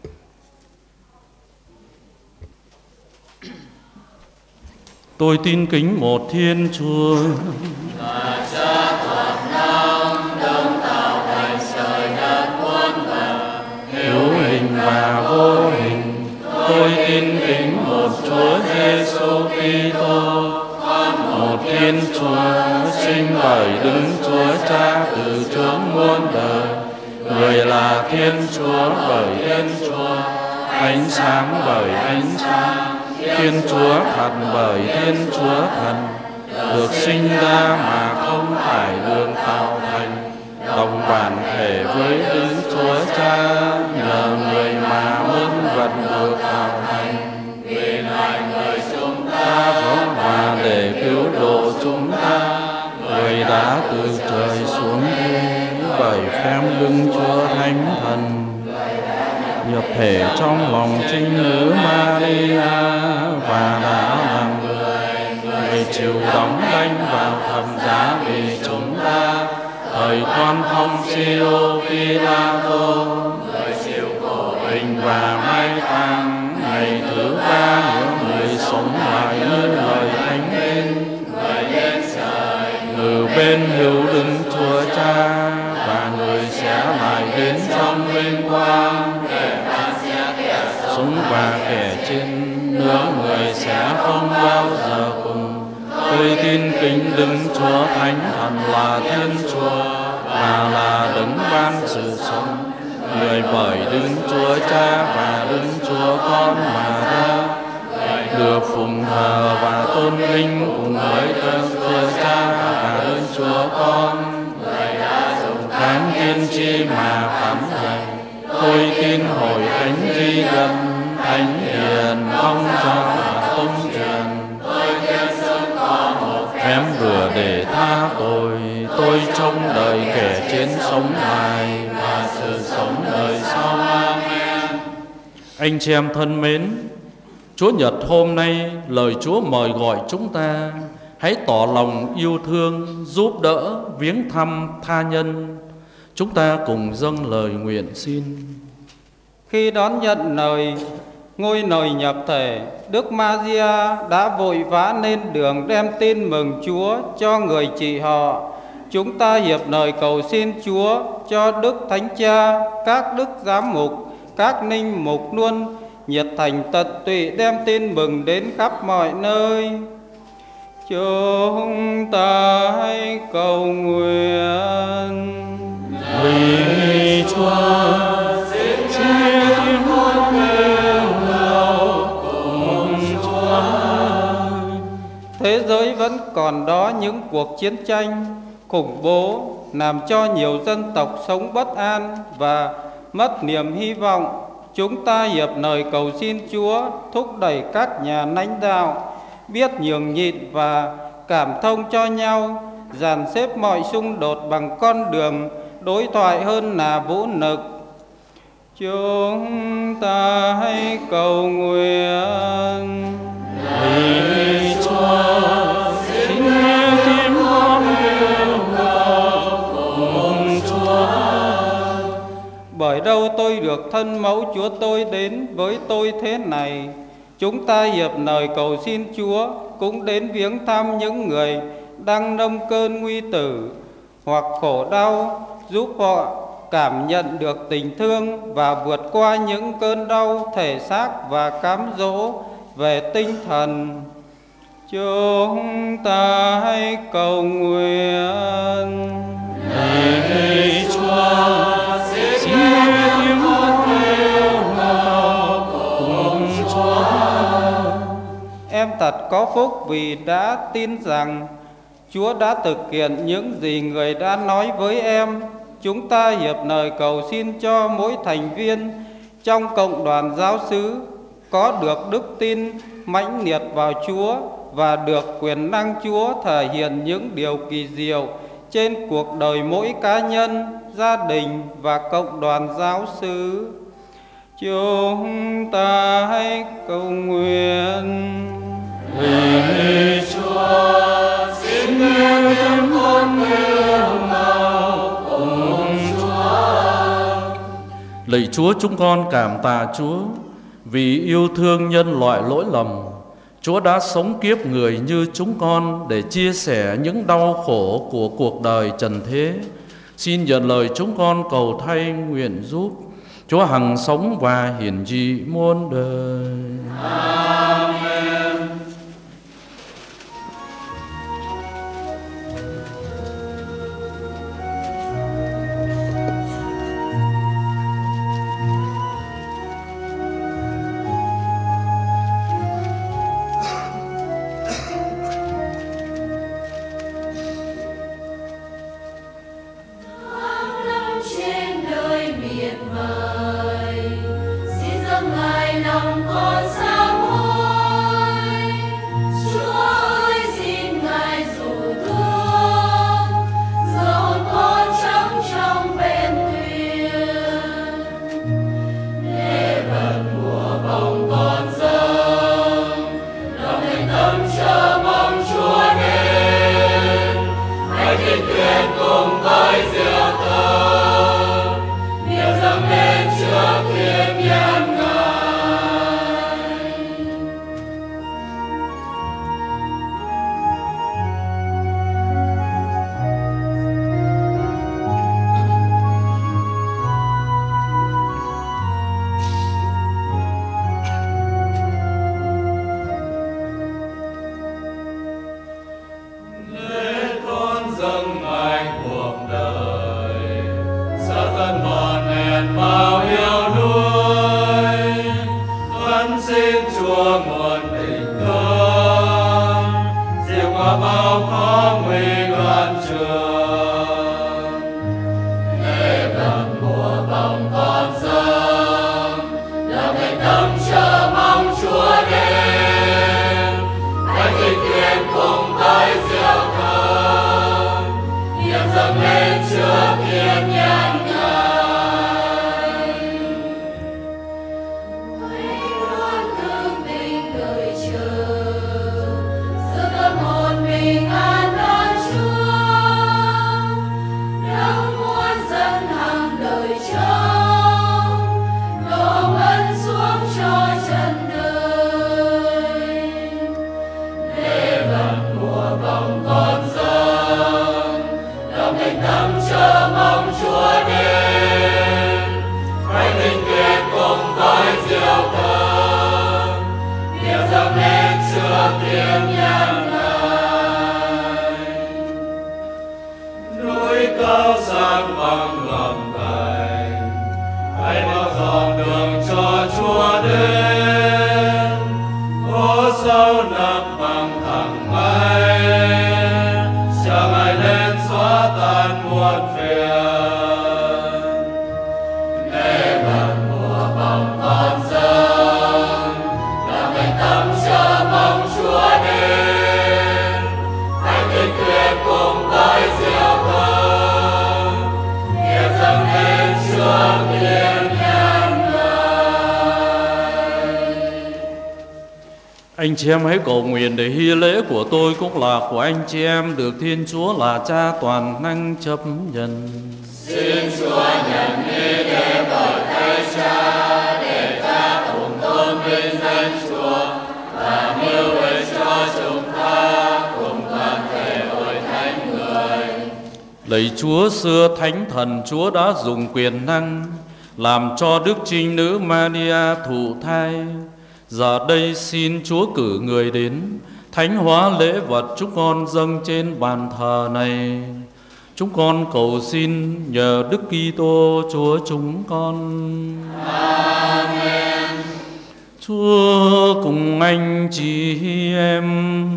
Tôi tin kính một Thiên Chúa, là Cha toàn năng, đấng tạo thành trời đất muôn vật, hữu hình và vô hình. Tôi tin kính một Chúa Giêsu Kitô, một Thiên Chúa sinh bởi Đức Chúa Cha từ trước muôn đời. Người là Thiên Chúa bởi Thiên Chúa, ánh sáng bởi ánh sáng, Thiên Chúa thật bởi Thiên Chúa thần, được sinh ra mà không phải được tạo thành, đồng bản thể với Đức Chúa Cha, nhờ người mà muôn vật được tạo thành. vì Ngài người chúng ta Ta có và để cứu độ chúng ta, người đã từ trời xuống thế bởi phép Đức Chúa Thánh Thần, nhập thể trong lòng Trinh Nữ Maria và đã làm người chịu đóng đinh vào thập giá vì chúng ta. Thời Quan Thông Siêu Pilato, người chịu khổ hình và mai táng, ngày thứ ba những người bên hữu đứng Chúa Cha, và người sẽ lại đến trong vinh quang để phán xét kẻ sống và kẻ chết. Nữa người sẽ không bao giờ cùng. Tôi tin kính đứng Chúa Thánh Thần là Thiên Chúa, và là đấng ban sự sống, người bởi đứng Chúa Cha và đứng Chúa Con mà ra, được phụng thờ và tôn vinh cùng với Đức Chúa Cha và Đức Chúa Con. Người đã dùng thánh tiên tri mà phán dạy. Tôi tin hội thánh duy nhất, thánh hiền, công giáo và tôn truyền. Tôi tin sức có một phép rửa để tha tội. Tôi trông đợi kẻ chết sống lại và sự sống đời sau. Amen. Anh chị em thân mến, Chúa Nhật hôm nay lời Chúa mời gọi chúng ta hãy tỏ lòng yêu thương, giúp đỡ, viếng thăm tha nhân. Chúng ta cùng dâng lời nguyện xin. Khi đón nhận ngôi nồi nhập thể, Đức Maria đã vội vã lên đường đem tin mừng Chúa cho người chị họ. Chúng ta hiệp lời cầu xin Chúa cho Đức Thánh Cha, các đức giám mục, các linh mục luôn nhiệt thành tận tụy đem tin mừng đến khắp mọi nơi. Chúng ta hãy cầu nguyện. Vì Chúa xin thiên con kêu cầu cùng Chúa. Thế giới vẫn còn đó những cuộc chiến tranh khủng bố làm cho nhiều dân tộc sống bất an và mất niềm hy vọng. Chúng ta hiệp lời cầu xin Chúa thúc đẩy các nhà lãnh đạo biết nhường nhịn và cảm thông cho nhau, dàn xếp mọi xung đột bằng con đường đối thoại hơn là vũ lực. Chúng ta hãy cầu nguyện. Vì Chúa xin nghe tiếng con kêu cầu cùng Chúa. Bởi đâu tôi được thân mẫu Chúa tôi đến với tôi thế này. Chúng ta hiệp lời cầu xin Chúa cũng đến viếng thăm những người đang lâm cơn nguy tử hoặc khổ đau, giúp họ cảm nhận được tình thương và vượt qua những cơn đau thể xác và cám dỗ về tinh thần. Chúng ta hãy cầu nguyện. Lạy Chúa, xin nghe tiếng con kêu cầu cùng Chúa. Em thật có phúc vì đã tin rằng Chúa đã thực hiện những gì Người đã nói với em. Chúng ta hiệp lời cầu xin cho mỗi thành viên trong cộng đoàn giáo xứ có được đức tin mãnh liệt vào Chúa và được quyền năng Chúa thể hiện những điều kỳ diệu trên cuộc đời mỗi cá nhân, gia đình và cộng đoàn giáo xứ. Chúng ta hãy cầu nguyện. Lạy Chúa, xin nghe tiếng con kêu cầu cùng Chúa. Lạy Chúa, chúng con cảm tạ Chúa vì yêu thương nhân loại lỗi lầm. Chúa đã sống kiếp người như chúng con để chia sẻ những đau khổ của cuộc đời trần thế. Xin nhận lời chúng con cầu thay nguyện giúp Chúa hằng sống và hiển trị muôn đời. Amen. Trên đời miệt mài, xin dâng ngài lòng con sám hối. Chúa ơi, xin ngài dù thương, giờ hồn con trắng trong bên thuyền. Lễ vật mùa bóng con dâng, lòng thành tâm chờ mong Chúa đến. Hãy tin tuyệt cùng với diệu thơm, niềm dâng lên trước thiên nhân ngài. Thiên Chúa nguồn tình thương, diệu qua bao khó nguy gần trường. Lễ vật mùa vòng còn sớm, lòng thành tâm chờ mong Chúa đến. Hãy tình nguyện cùng với diệu thơm, niềm dâng lên trước thiên nhãn Ngài. Hãy luôn thương tình đợi chờ, giữ tâm hồn bình an đón Chúa. Đấng muôn dân hằng đời trông, đổ ân xuống cho trần đời. Lễ vật mùa vòng còn sớm, lòng thành tâm chờ mong Chúa đến. Hãy tình nguyện cùng với diệu thơm, niềm dâng lên trước thiên nhãn Ngài. Núi cao sang bằng ngầm cành, hãy mở rộng đường cho Chúa đến. Hố sâu nấp bằng thẳng mây, chờ Ngài lên xóa tan muôn phiền. Lễ vật mùa vòng còn sớm, lòng thành tâm chờ mong Chúa đến. Hãy tình nguyện cùng với diệu thơm, niềm dâng lên trước thiên nhãn Ngài. Anh chị em hãy cầu nguyện để hy lễ của tôi cũng là của anh chị em, được Thiên Chúa là Cha toàn năng chấp nhận. Xin Chúa nhận đi để bởi tay Cha, để ta cùng tôn vinh danh Chúa và mưu ích cho chúng ta cùng toàn thể hội thánh người. Lạy Chúa, xưa Thánh Thần Chúa đã dùng quyền năng làm cho Đức Trinh Nữ Maria thụ thai. Giờ đây xin Chúa cử người đến thánh hóa lễ vật chúng con dâng trên bàn thờ này. Chúng con cầu xin nhờ Đức Kitô Chúa chúng con. Amen. Chúa cùng anh chị em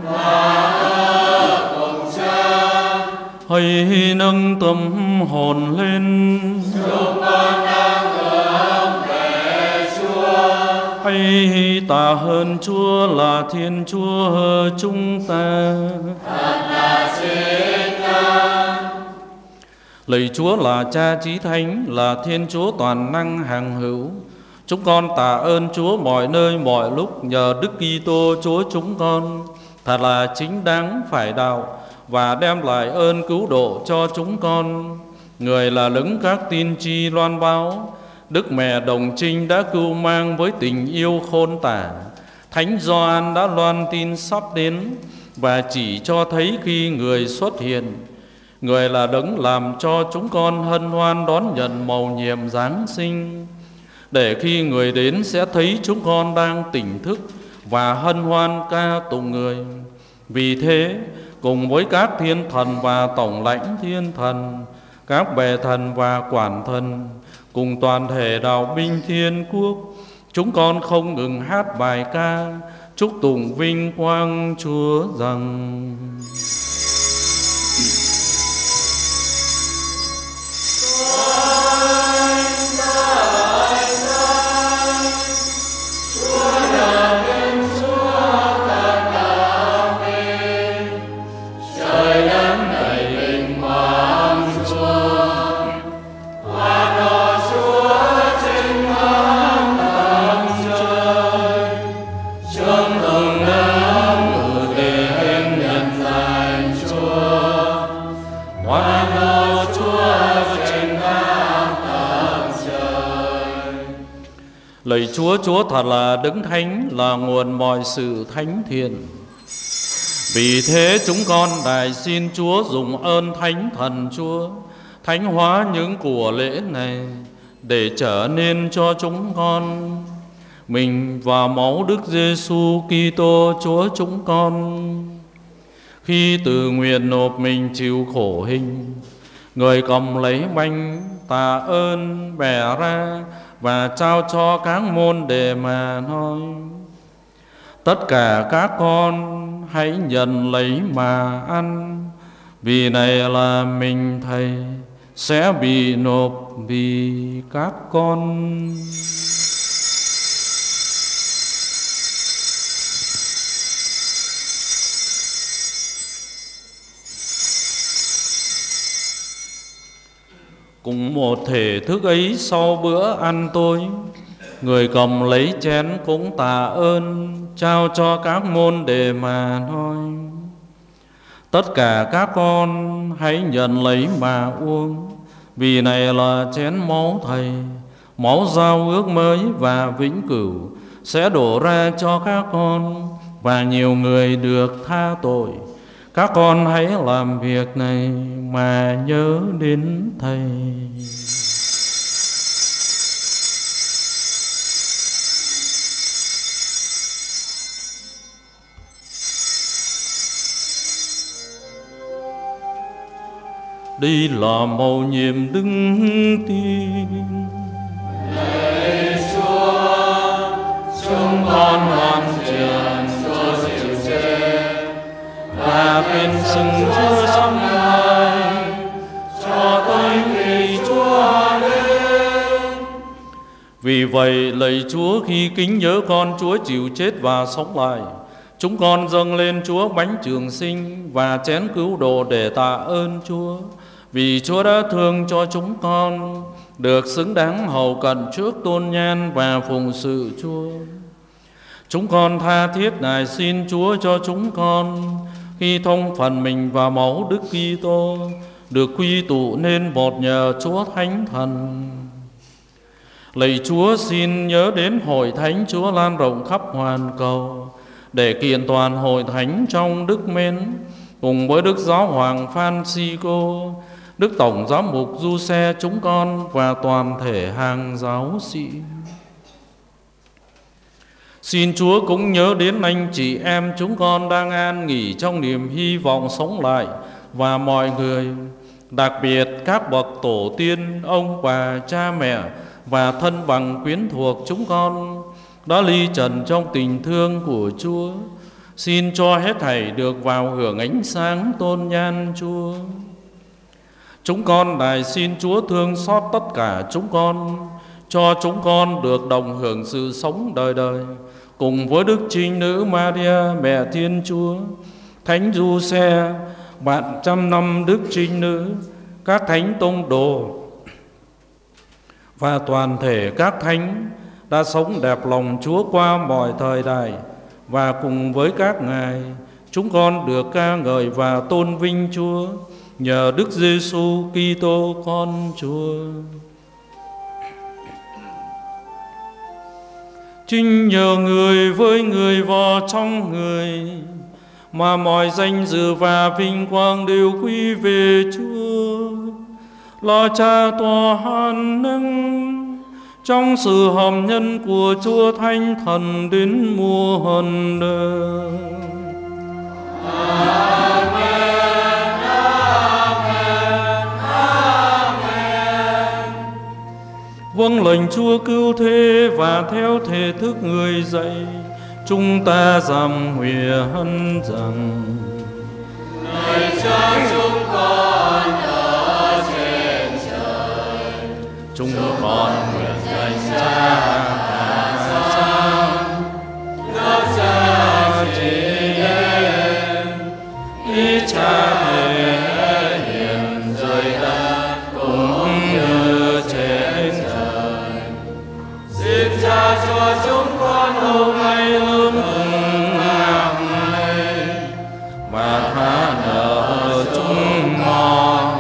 Và cùng Cha, hãy nâng tâm hồn lên, chúng con đang hướng về Chúa. hãy tạ ơn Chúa là Thiên Chúa chúng ta. Thật là chính đáng. Lạy Chúa là Cha Chí Thánh, là Thiên Chúa toàn năng hằng hữu. Chúng con tạ ơn Chúa mọi nơi mọi lúc nhờ Đức Kitô Chúa chúng con thật là chính đáng phải đạo và đem lại ơn cứu độ cho chúng con. Người là đấng các tiên tri loan báo, Đức Mẹ Đồng Trinh đã cưu mang với tình yêu khôn tả. Thánh Gioan đã loan tin sắp đến và chỉ cho thấy khi người xuất hiện. Người là đấng làm cho chúng con hân hoan đón nhận mầu nhiệm Giáng sinh, để khi người đến sẽ thấy chúng con đang tỉnh thức và hân hoan ca tụng người. Vì thế, cùng với các thiên thần và tổng lãnh thiên thần, các bề thần và quản thần, cùng toàn thể đạo binh thiên quốc, chúng con không ngừng hát bài ca chúc tụng vinh quang Chúa rằng: Lạy Chúa, Chúa thật là đấng thánh, là nguồn mọi sự thánh thiện. Vì thế chúng con đài xin Chúa dùng ơn Thánh Thần Chúa thánh hóa những của lễ này, để trở nên cho chúng con mình và máu Đức Giêsu Kitô Chúa chúng con. Khi tự nguyện nộp mình chịu khổ hình, người cầm lấy bánh tạ ơn bẻ ra và trao cho các môn đệ mà nói: tất cả các con hãy nhận lấy mà ăn, vì này là mình Thầy sẽ bị nộp vì các con. Cùng một thể thức ấy, sau bữa ăn tối, người cầm lấy chén cũng tạ ơn, trao cho các môn đệ mà nói: tất cả các con hãy nhận lấy mà uống, vì này là chén máu Thầy, máu giao ước mới và vĩnh cửu, sẽ đổ ra cho các con và nhiều người được tha tội. Các con hãy làm việc này mà nhớ đến Thầy. Đây là mầu nhiệm đức tin. Lạy Chúa, chúng con hoàn truyền Chúa chịu chết và bên sừng Chúa sống lại cho tới khi Chúa đến. Vì vậy lạy Chúa, khi kính nhớ con Chúa chịu chết và sống lại, chúng con dâng lên Chúa bánh trường sinh và chén cứu độ để tạ ơn Chúa, vì Chúa đã thương cho chúng con được xứng đáng hầu cận trước tôn nhan và phụng sự Chúa. Chúng con tha thiết nài xin Chúa cho chúng con khi thông phần mình vào máu Đức Kitô được quy tụ nên một nhờ Chúa Thánh Thần. Lạy Chúa, xin nhớ đến hội thánh Chúa lan rộng khắp hoàn cầu, để kiện toàn hội thánh trong đức mến, cùng với Đức Giáo hoàng Francisco, Đức Tổng Giám mục Giuse chúng con và toàn thể hàng giáo sĩ. Xin Chúa cũng nhớ đến anh chị em chúng con đang an nghỉ trong niềm hy vọng sống lại, và mọi người, đặc biệt các bậc tổ tiên, ông bà, cha mẹ và thân bằng quyến thuộc chúng con đã ly trần trong tình thương của Chúa. Xin cho hết thảy được vào hưởng ánh sáng tôn nhan Chúa. Chúng con đài xin Chúa thương xót tất cả chúng con, cho chúng con được đồng hưởng sự sống đời đời, cùng với Đức Trinh Nữ Maria, Mẹ Thiên Chúa, Thánh Giuse, bạn trăm năm Đức Trinh Nữ, các thánh tông đồ và toàn thể các thánh đã sống đẹp lòng Chúa qua mọi thời đại. Và cùng với các ngài, chúng con được ca ngợi và tôn vinh Chúa nhờ Đức Giêsu Kitô con Chúa. Chính nhờ người với người và trong người mà mọi danh dự và vinh quang đều quy về Chúa, là Cha toàn năng, trong sự hồng nhân của Chúa Thánh Thần đến muôn đời. Amen, amen, amen. Vâng lệnh Chúa cứu thế và theo thể thức người dạy, chúng ta dám nguyện rằng: Lạy Cha chúng con ở trên trời, chúng con nguyện danh Cha và Cha, nước Cha trị đến, ý Cha thể hiện dưới đất cũng như trên trời. Xin Cha cho chúng con hôm nay ơn hằng ngày và tha nợ chúng con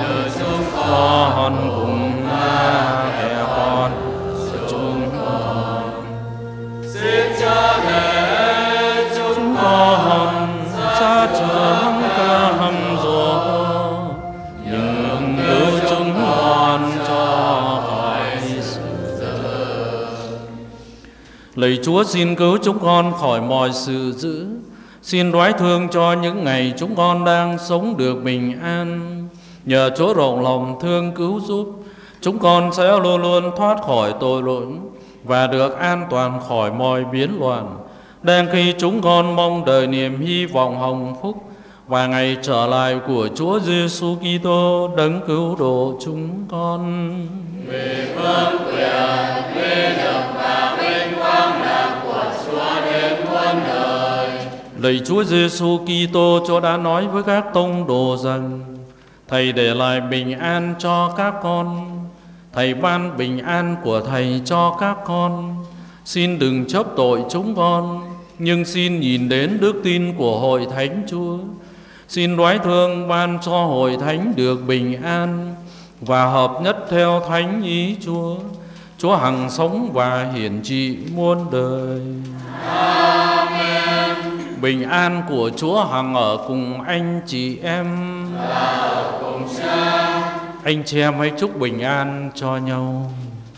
cùng kẻ con chúng con. Xin Cha để chúng Con xa trường cam dỗ, nhưng cứu chúng con cho khỏi sự dữ. Lạy Chúa, xin cứu chúng con khỏi mọi sự dữ. Xin đoái thương cho những ngày chúng con đang sống được bình an. Nhờ Chúa rộng lòng thương cứu giúp, chúng con sẽ luôn luôn thoát khỏi tội lỗi và được an toàn khỏi mọi biến loạn. Đang khi chúng con mong đợi niềm hy vọng hồng phúc và ngày trở lại của Chúa Giêsu Kitô đấng cứu độ chúng con. Vì vương quyền, uy lực và vinh quang là của Chúa đến muôn đời. Lạy Chúa Giêsu Kitô, Chúa đã nói với các tông đồ rằng: Thầy để lại bình an cho các con. Thầy ban bình an của Thầy cho các con. Xin đừng chấp tội chúng con, nhưng xin nhìn đến đức tin của Hội Thánh Chúa. Xin đoái thương ban cho Hội Thánh được bình an và hợp nhất theo thánh ý Chúa. Chúa hằng sống và hiển trị muôn đời. Amen. Bình an của Chúa hằng ở cùng anh chị em và cùng cha. Anh chị em hãy chúc bình an cho nhau.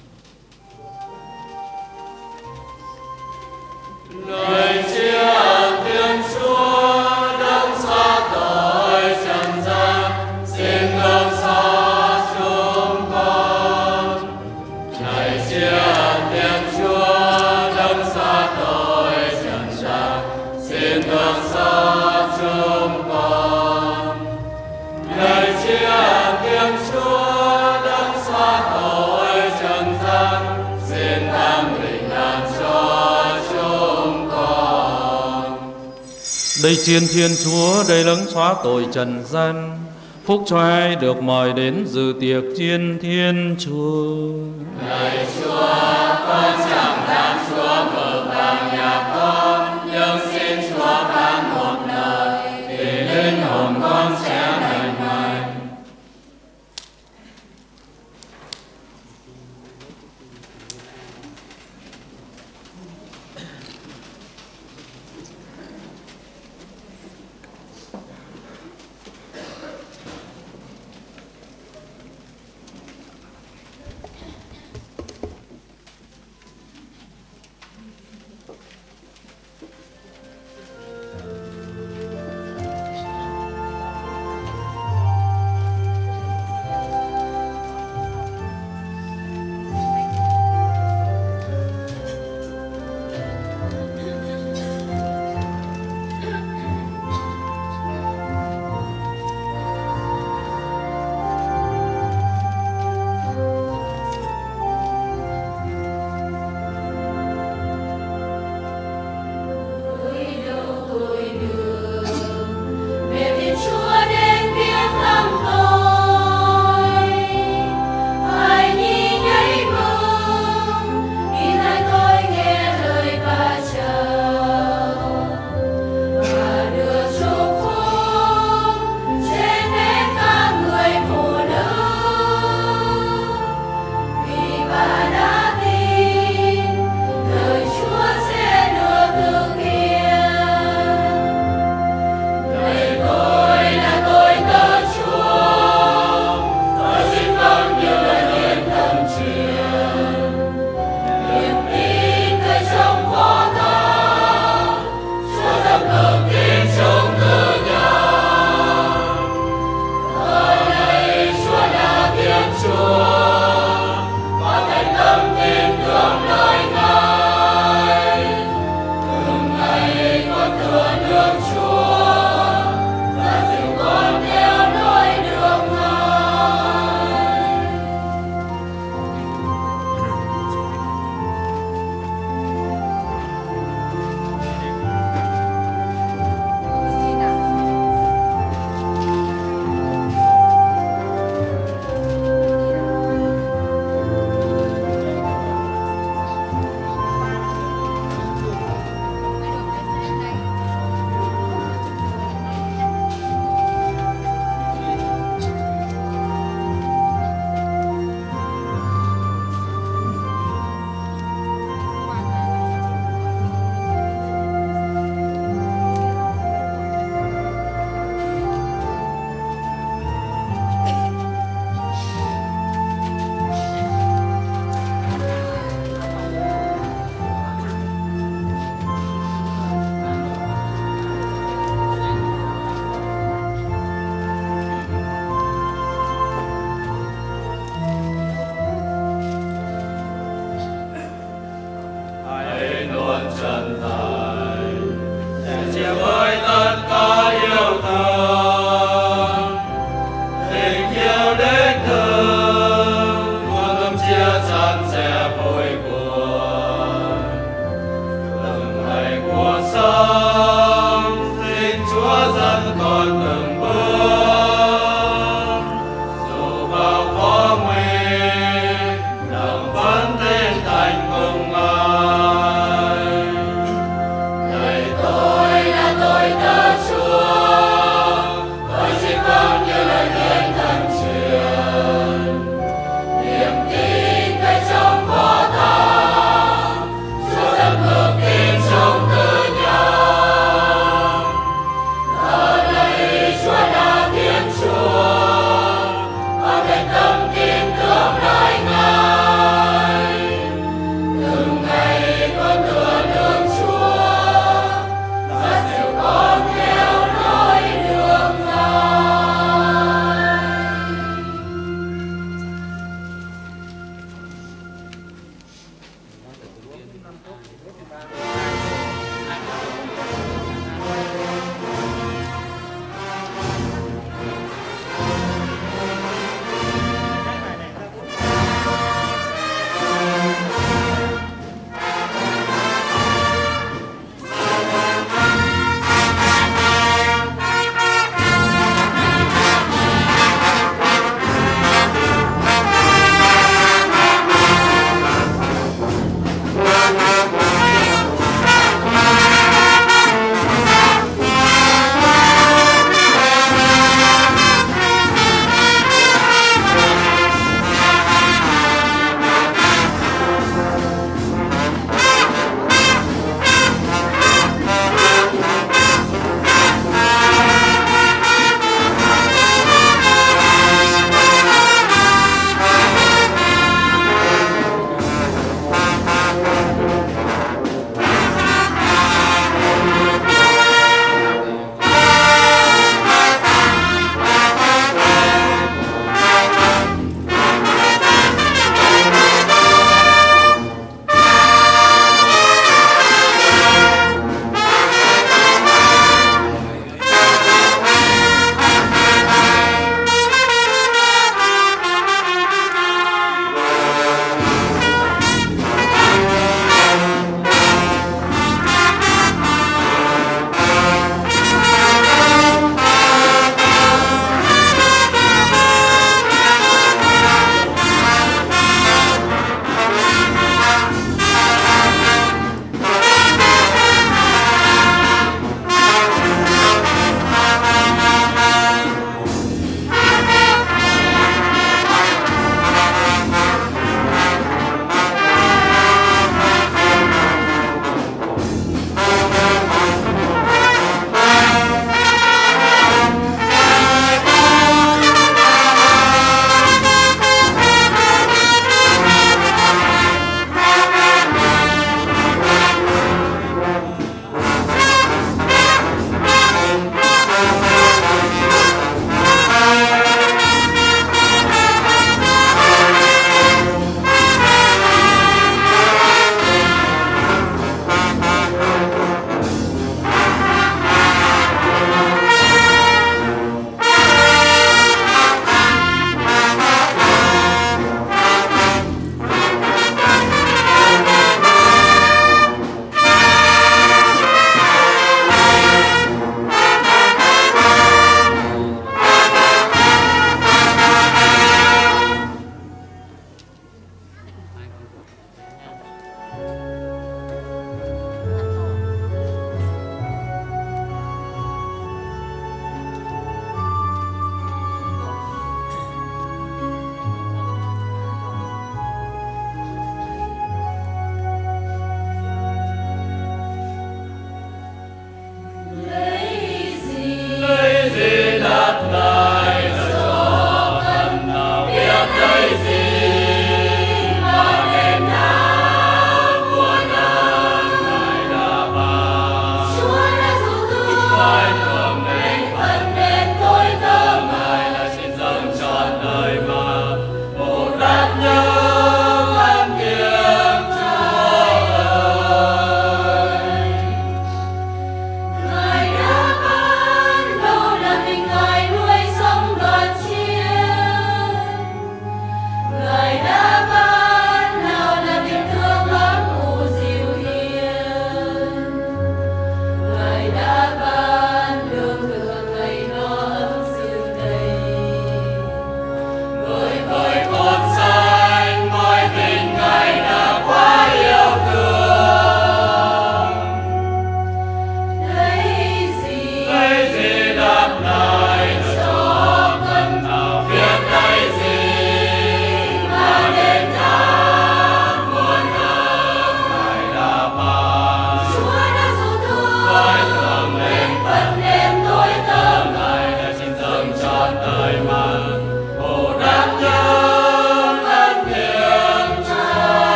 Lời chia Thiên Chúa đấng xóa tội trần gian, xin thương xót chúng con. Lời chia Thiên Chúa đấng xóa tội trần gian, xin thương xót chúng con. Lời chia Thiên Chúa đấng xóa tội trần gian, xin ban bình an cho chúng con. Đây Thiên Chúa, đây đấng xóa tội trần gian, phúc cho ai được mời đến dự tiệc chiên Thiên Chúa. Lạy Chúa, con chẳng đáng Chúa mở vào nhà con, nhưng xin Chúa phán một lời, thì linh hồn con sẽ lành mạnh.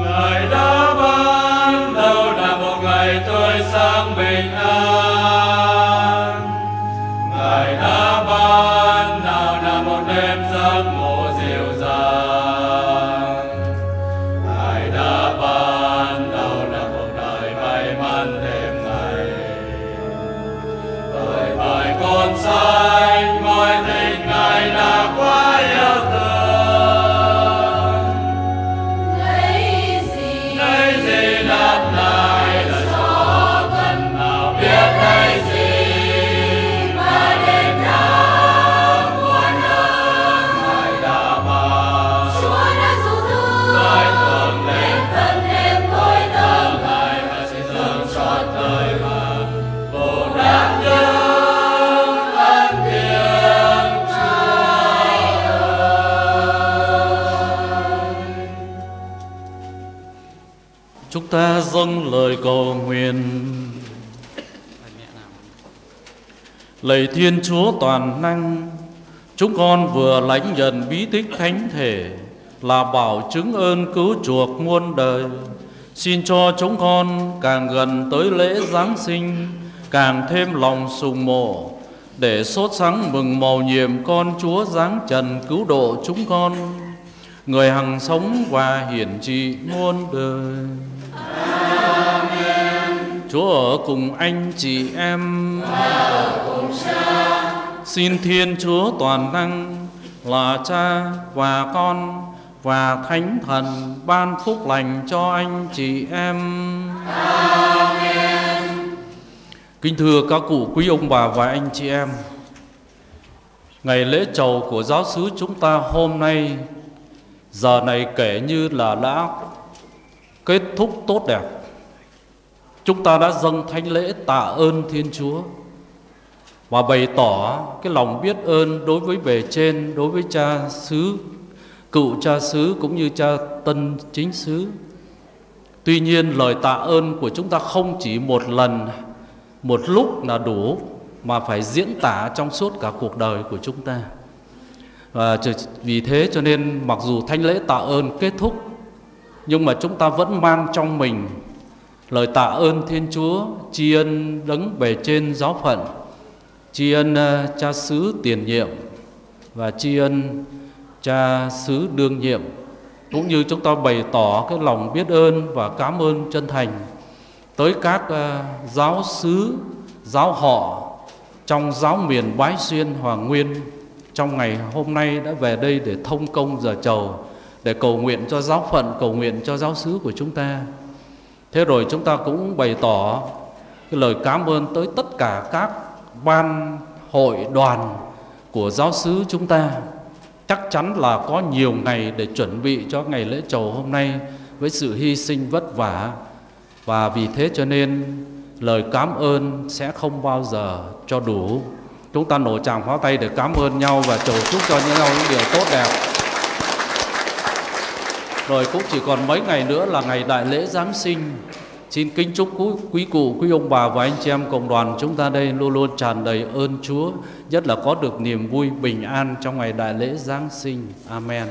Ngài đã ban đầu là một ngày tươi sáng bình an. Ngài đã ban nào là một đêm giấc ngủ dịu dàng. Ngài đã ban đầu là một đời may mắn thêm ngày. Bởi bài con xanh mọi tình Ngài đã quá yêu thương. Lấy gì đáp lại là cho cần nào biết lấy gì mà đền đáp muôn ơn Ngài đã ban. Chúa đã dù thương Ngài thường nên lên phần thêm tôi tâm Ngài và sẽ dâng trọn đời mà vô đáng nhớ ân thiêng Chúa ơi. Chúng ta dâng lời cầu nguyện. Lạy Thiên Chúa toàn năng, chúng con vừa lãnh nhận bí tích thánh thể là bảo chứng ơn cứu chuộc muôn đời. Xin cho chúng con càng gần tới lễ Giáng sinh, càng thêm lòng sùng mộ, để sốt sắng mừng mầu nhiệm con Chúa giáng trần cứu độ chúng con, người hằng sống và hiển trị muôn đời. Chúa ở cùng anh chị em. Xin Thiên Chúa toàn năng là Cha và Con và Thánh Thần ban phúc lành cho anh chị em. Kính thưa các cụ, quý ông bà và anh chị em, ngày lễ chầu của giáo xứ chúng ta hôm nay giờ này kể như là đã kết thúc tốt đẹp. Chúng ta đã dâng thánh lễ tạ ơn Thiên Chúa và bày tỏ cái lòng biết ơn đối với bề trên, đối với cha xứ, cựu cha xứ cũng như cha tân chính xứ. Tuy nhiên lời tạ ơn của chúng ta không chỉ một lần, một lúc là đủ, mà phải diễn tả trong suốt cả cuộc đời của chúng ta. Và vì thế cho nên mặc dù thánh lễ tạ ơn kết thúc, nhưng mà chúng ta vẫn mang trong mình lời tạ ơn Thiên Chúa, tri ân đấng bề trên giáo phận, tri ân cha xứ tiền nhiệm và tri ân cha xứ đương nhiệm, cũng như chúng ta bày tỏ cái lòng biết ơn và cảm ơn chân thành tới các giáo xứ, giáo họ trong giáo miền Bái Xuyên, Hoàng Nguyên trong ngày hôm nay đã về đây để thông công giờ chầu, để cầu nguyện cho giáo phận, cầu nguyện cho giáo xứ của chúng ta. Thế rồi chúng ta cũng bày tỏ cái lời cảm ơn tới tất cả các ban hội đoàn của giáo xứ chúng ta. Chắc chắn là có nhiều ngày để chuẩn bị cho ngày lễ chầu hôm nay với sự hy sinh vất vả. Và vì thế cho nên lời cảm ơn sẽ không bao giờ cho đủ. Chúng ta nổ tràng pháo tay để cảm ơn nhau và chầu chúc cho nhau những điều tốt đẹp. Rồi cũng chỉ còn mấy ngày nữa là ngày đại lễ Giáng sinh. Xin kính chúc quý cụ, quý ông bà và anh chị em cộng đoàn chúng ta đây luôn luôn tràn đầy ơn Chúa, nhất là có được niềm vui bình an trong ngày đại lễ Giáng sinh. Amen.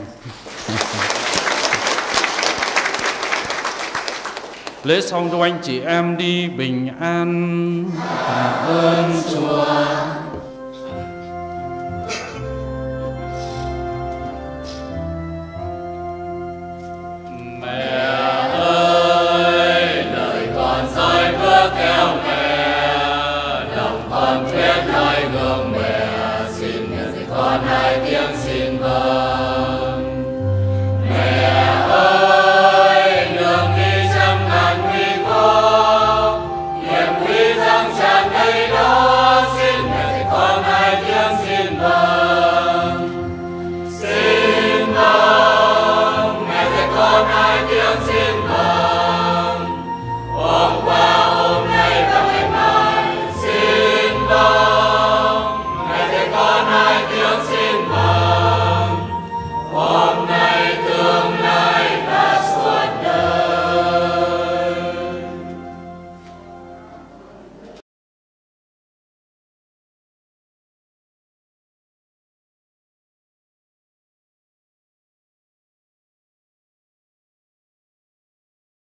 Lễ xong cho anh chị em đi bình an. Tạ ơn Chúa.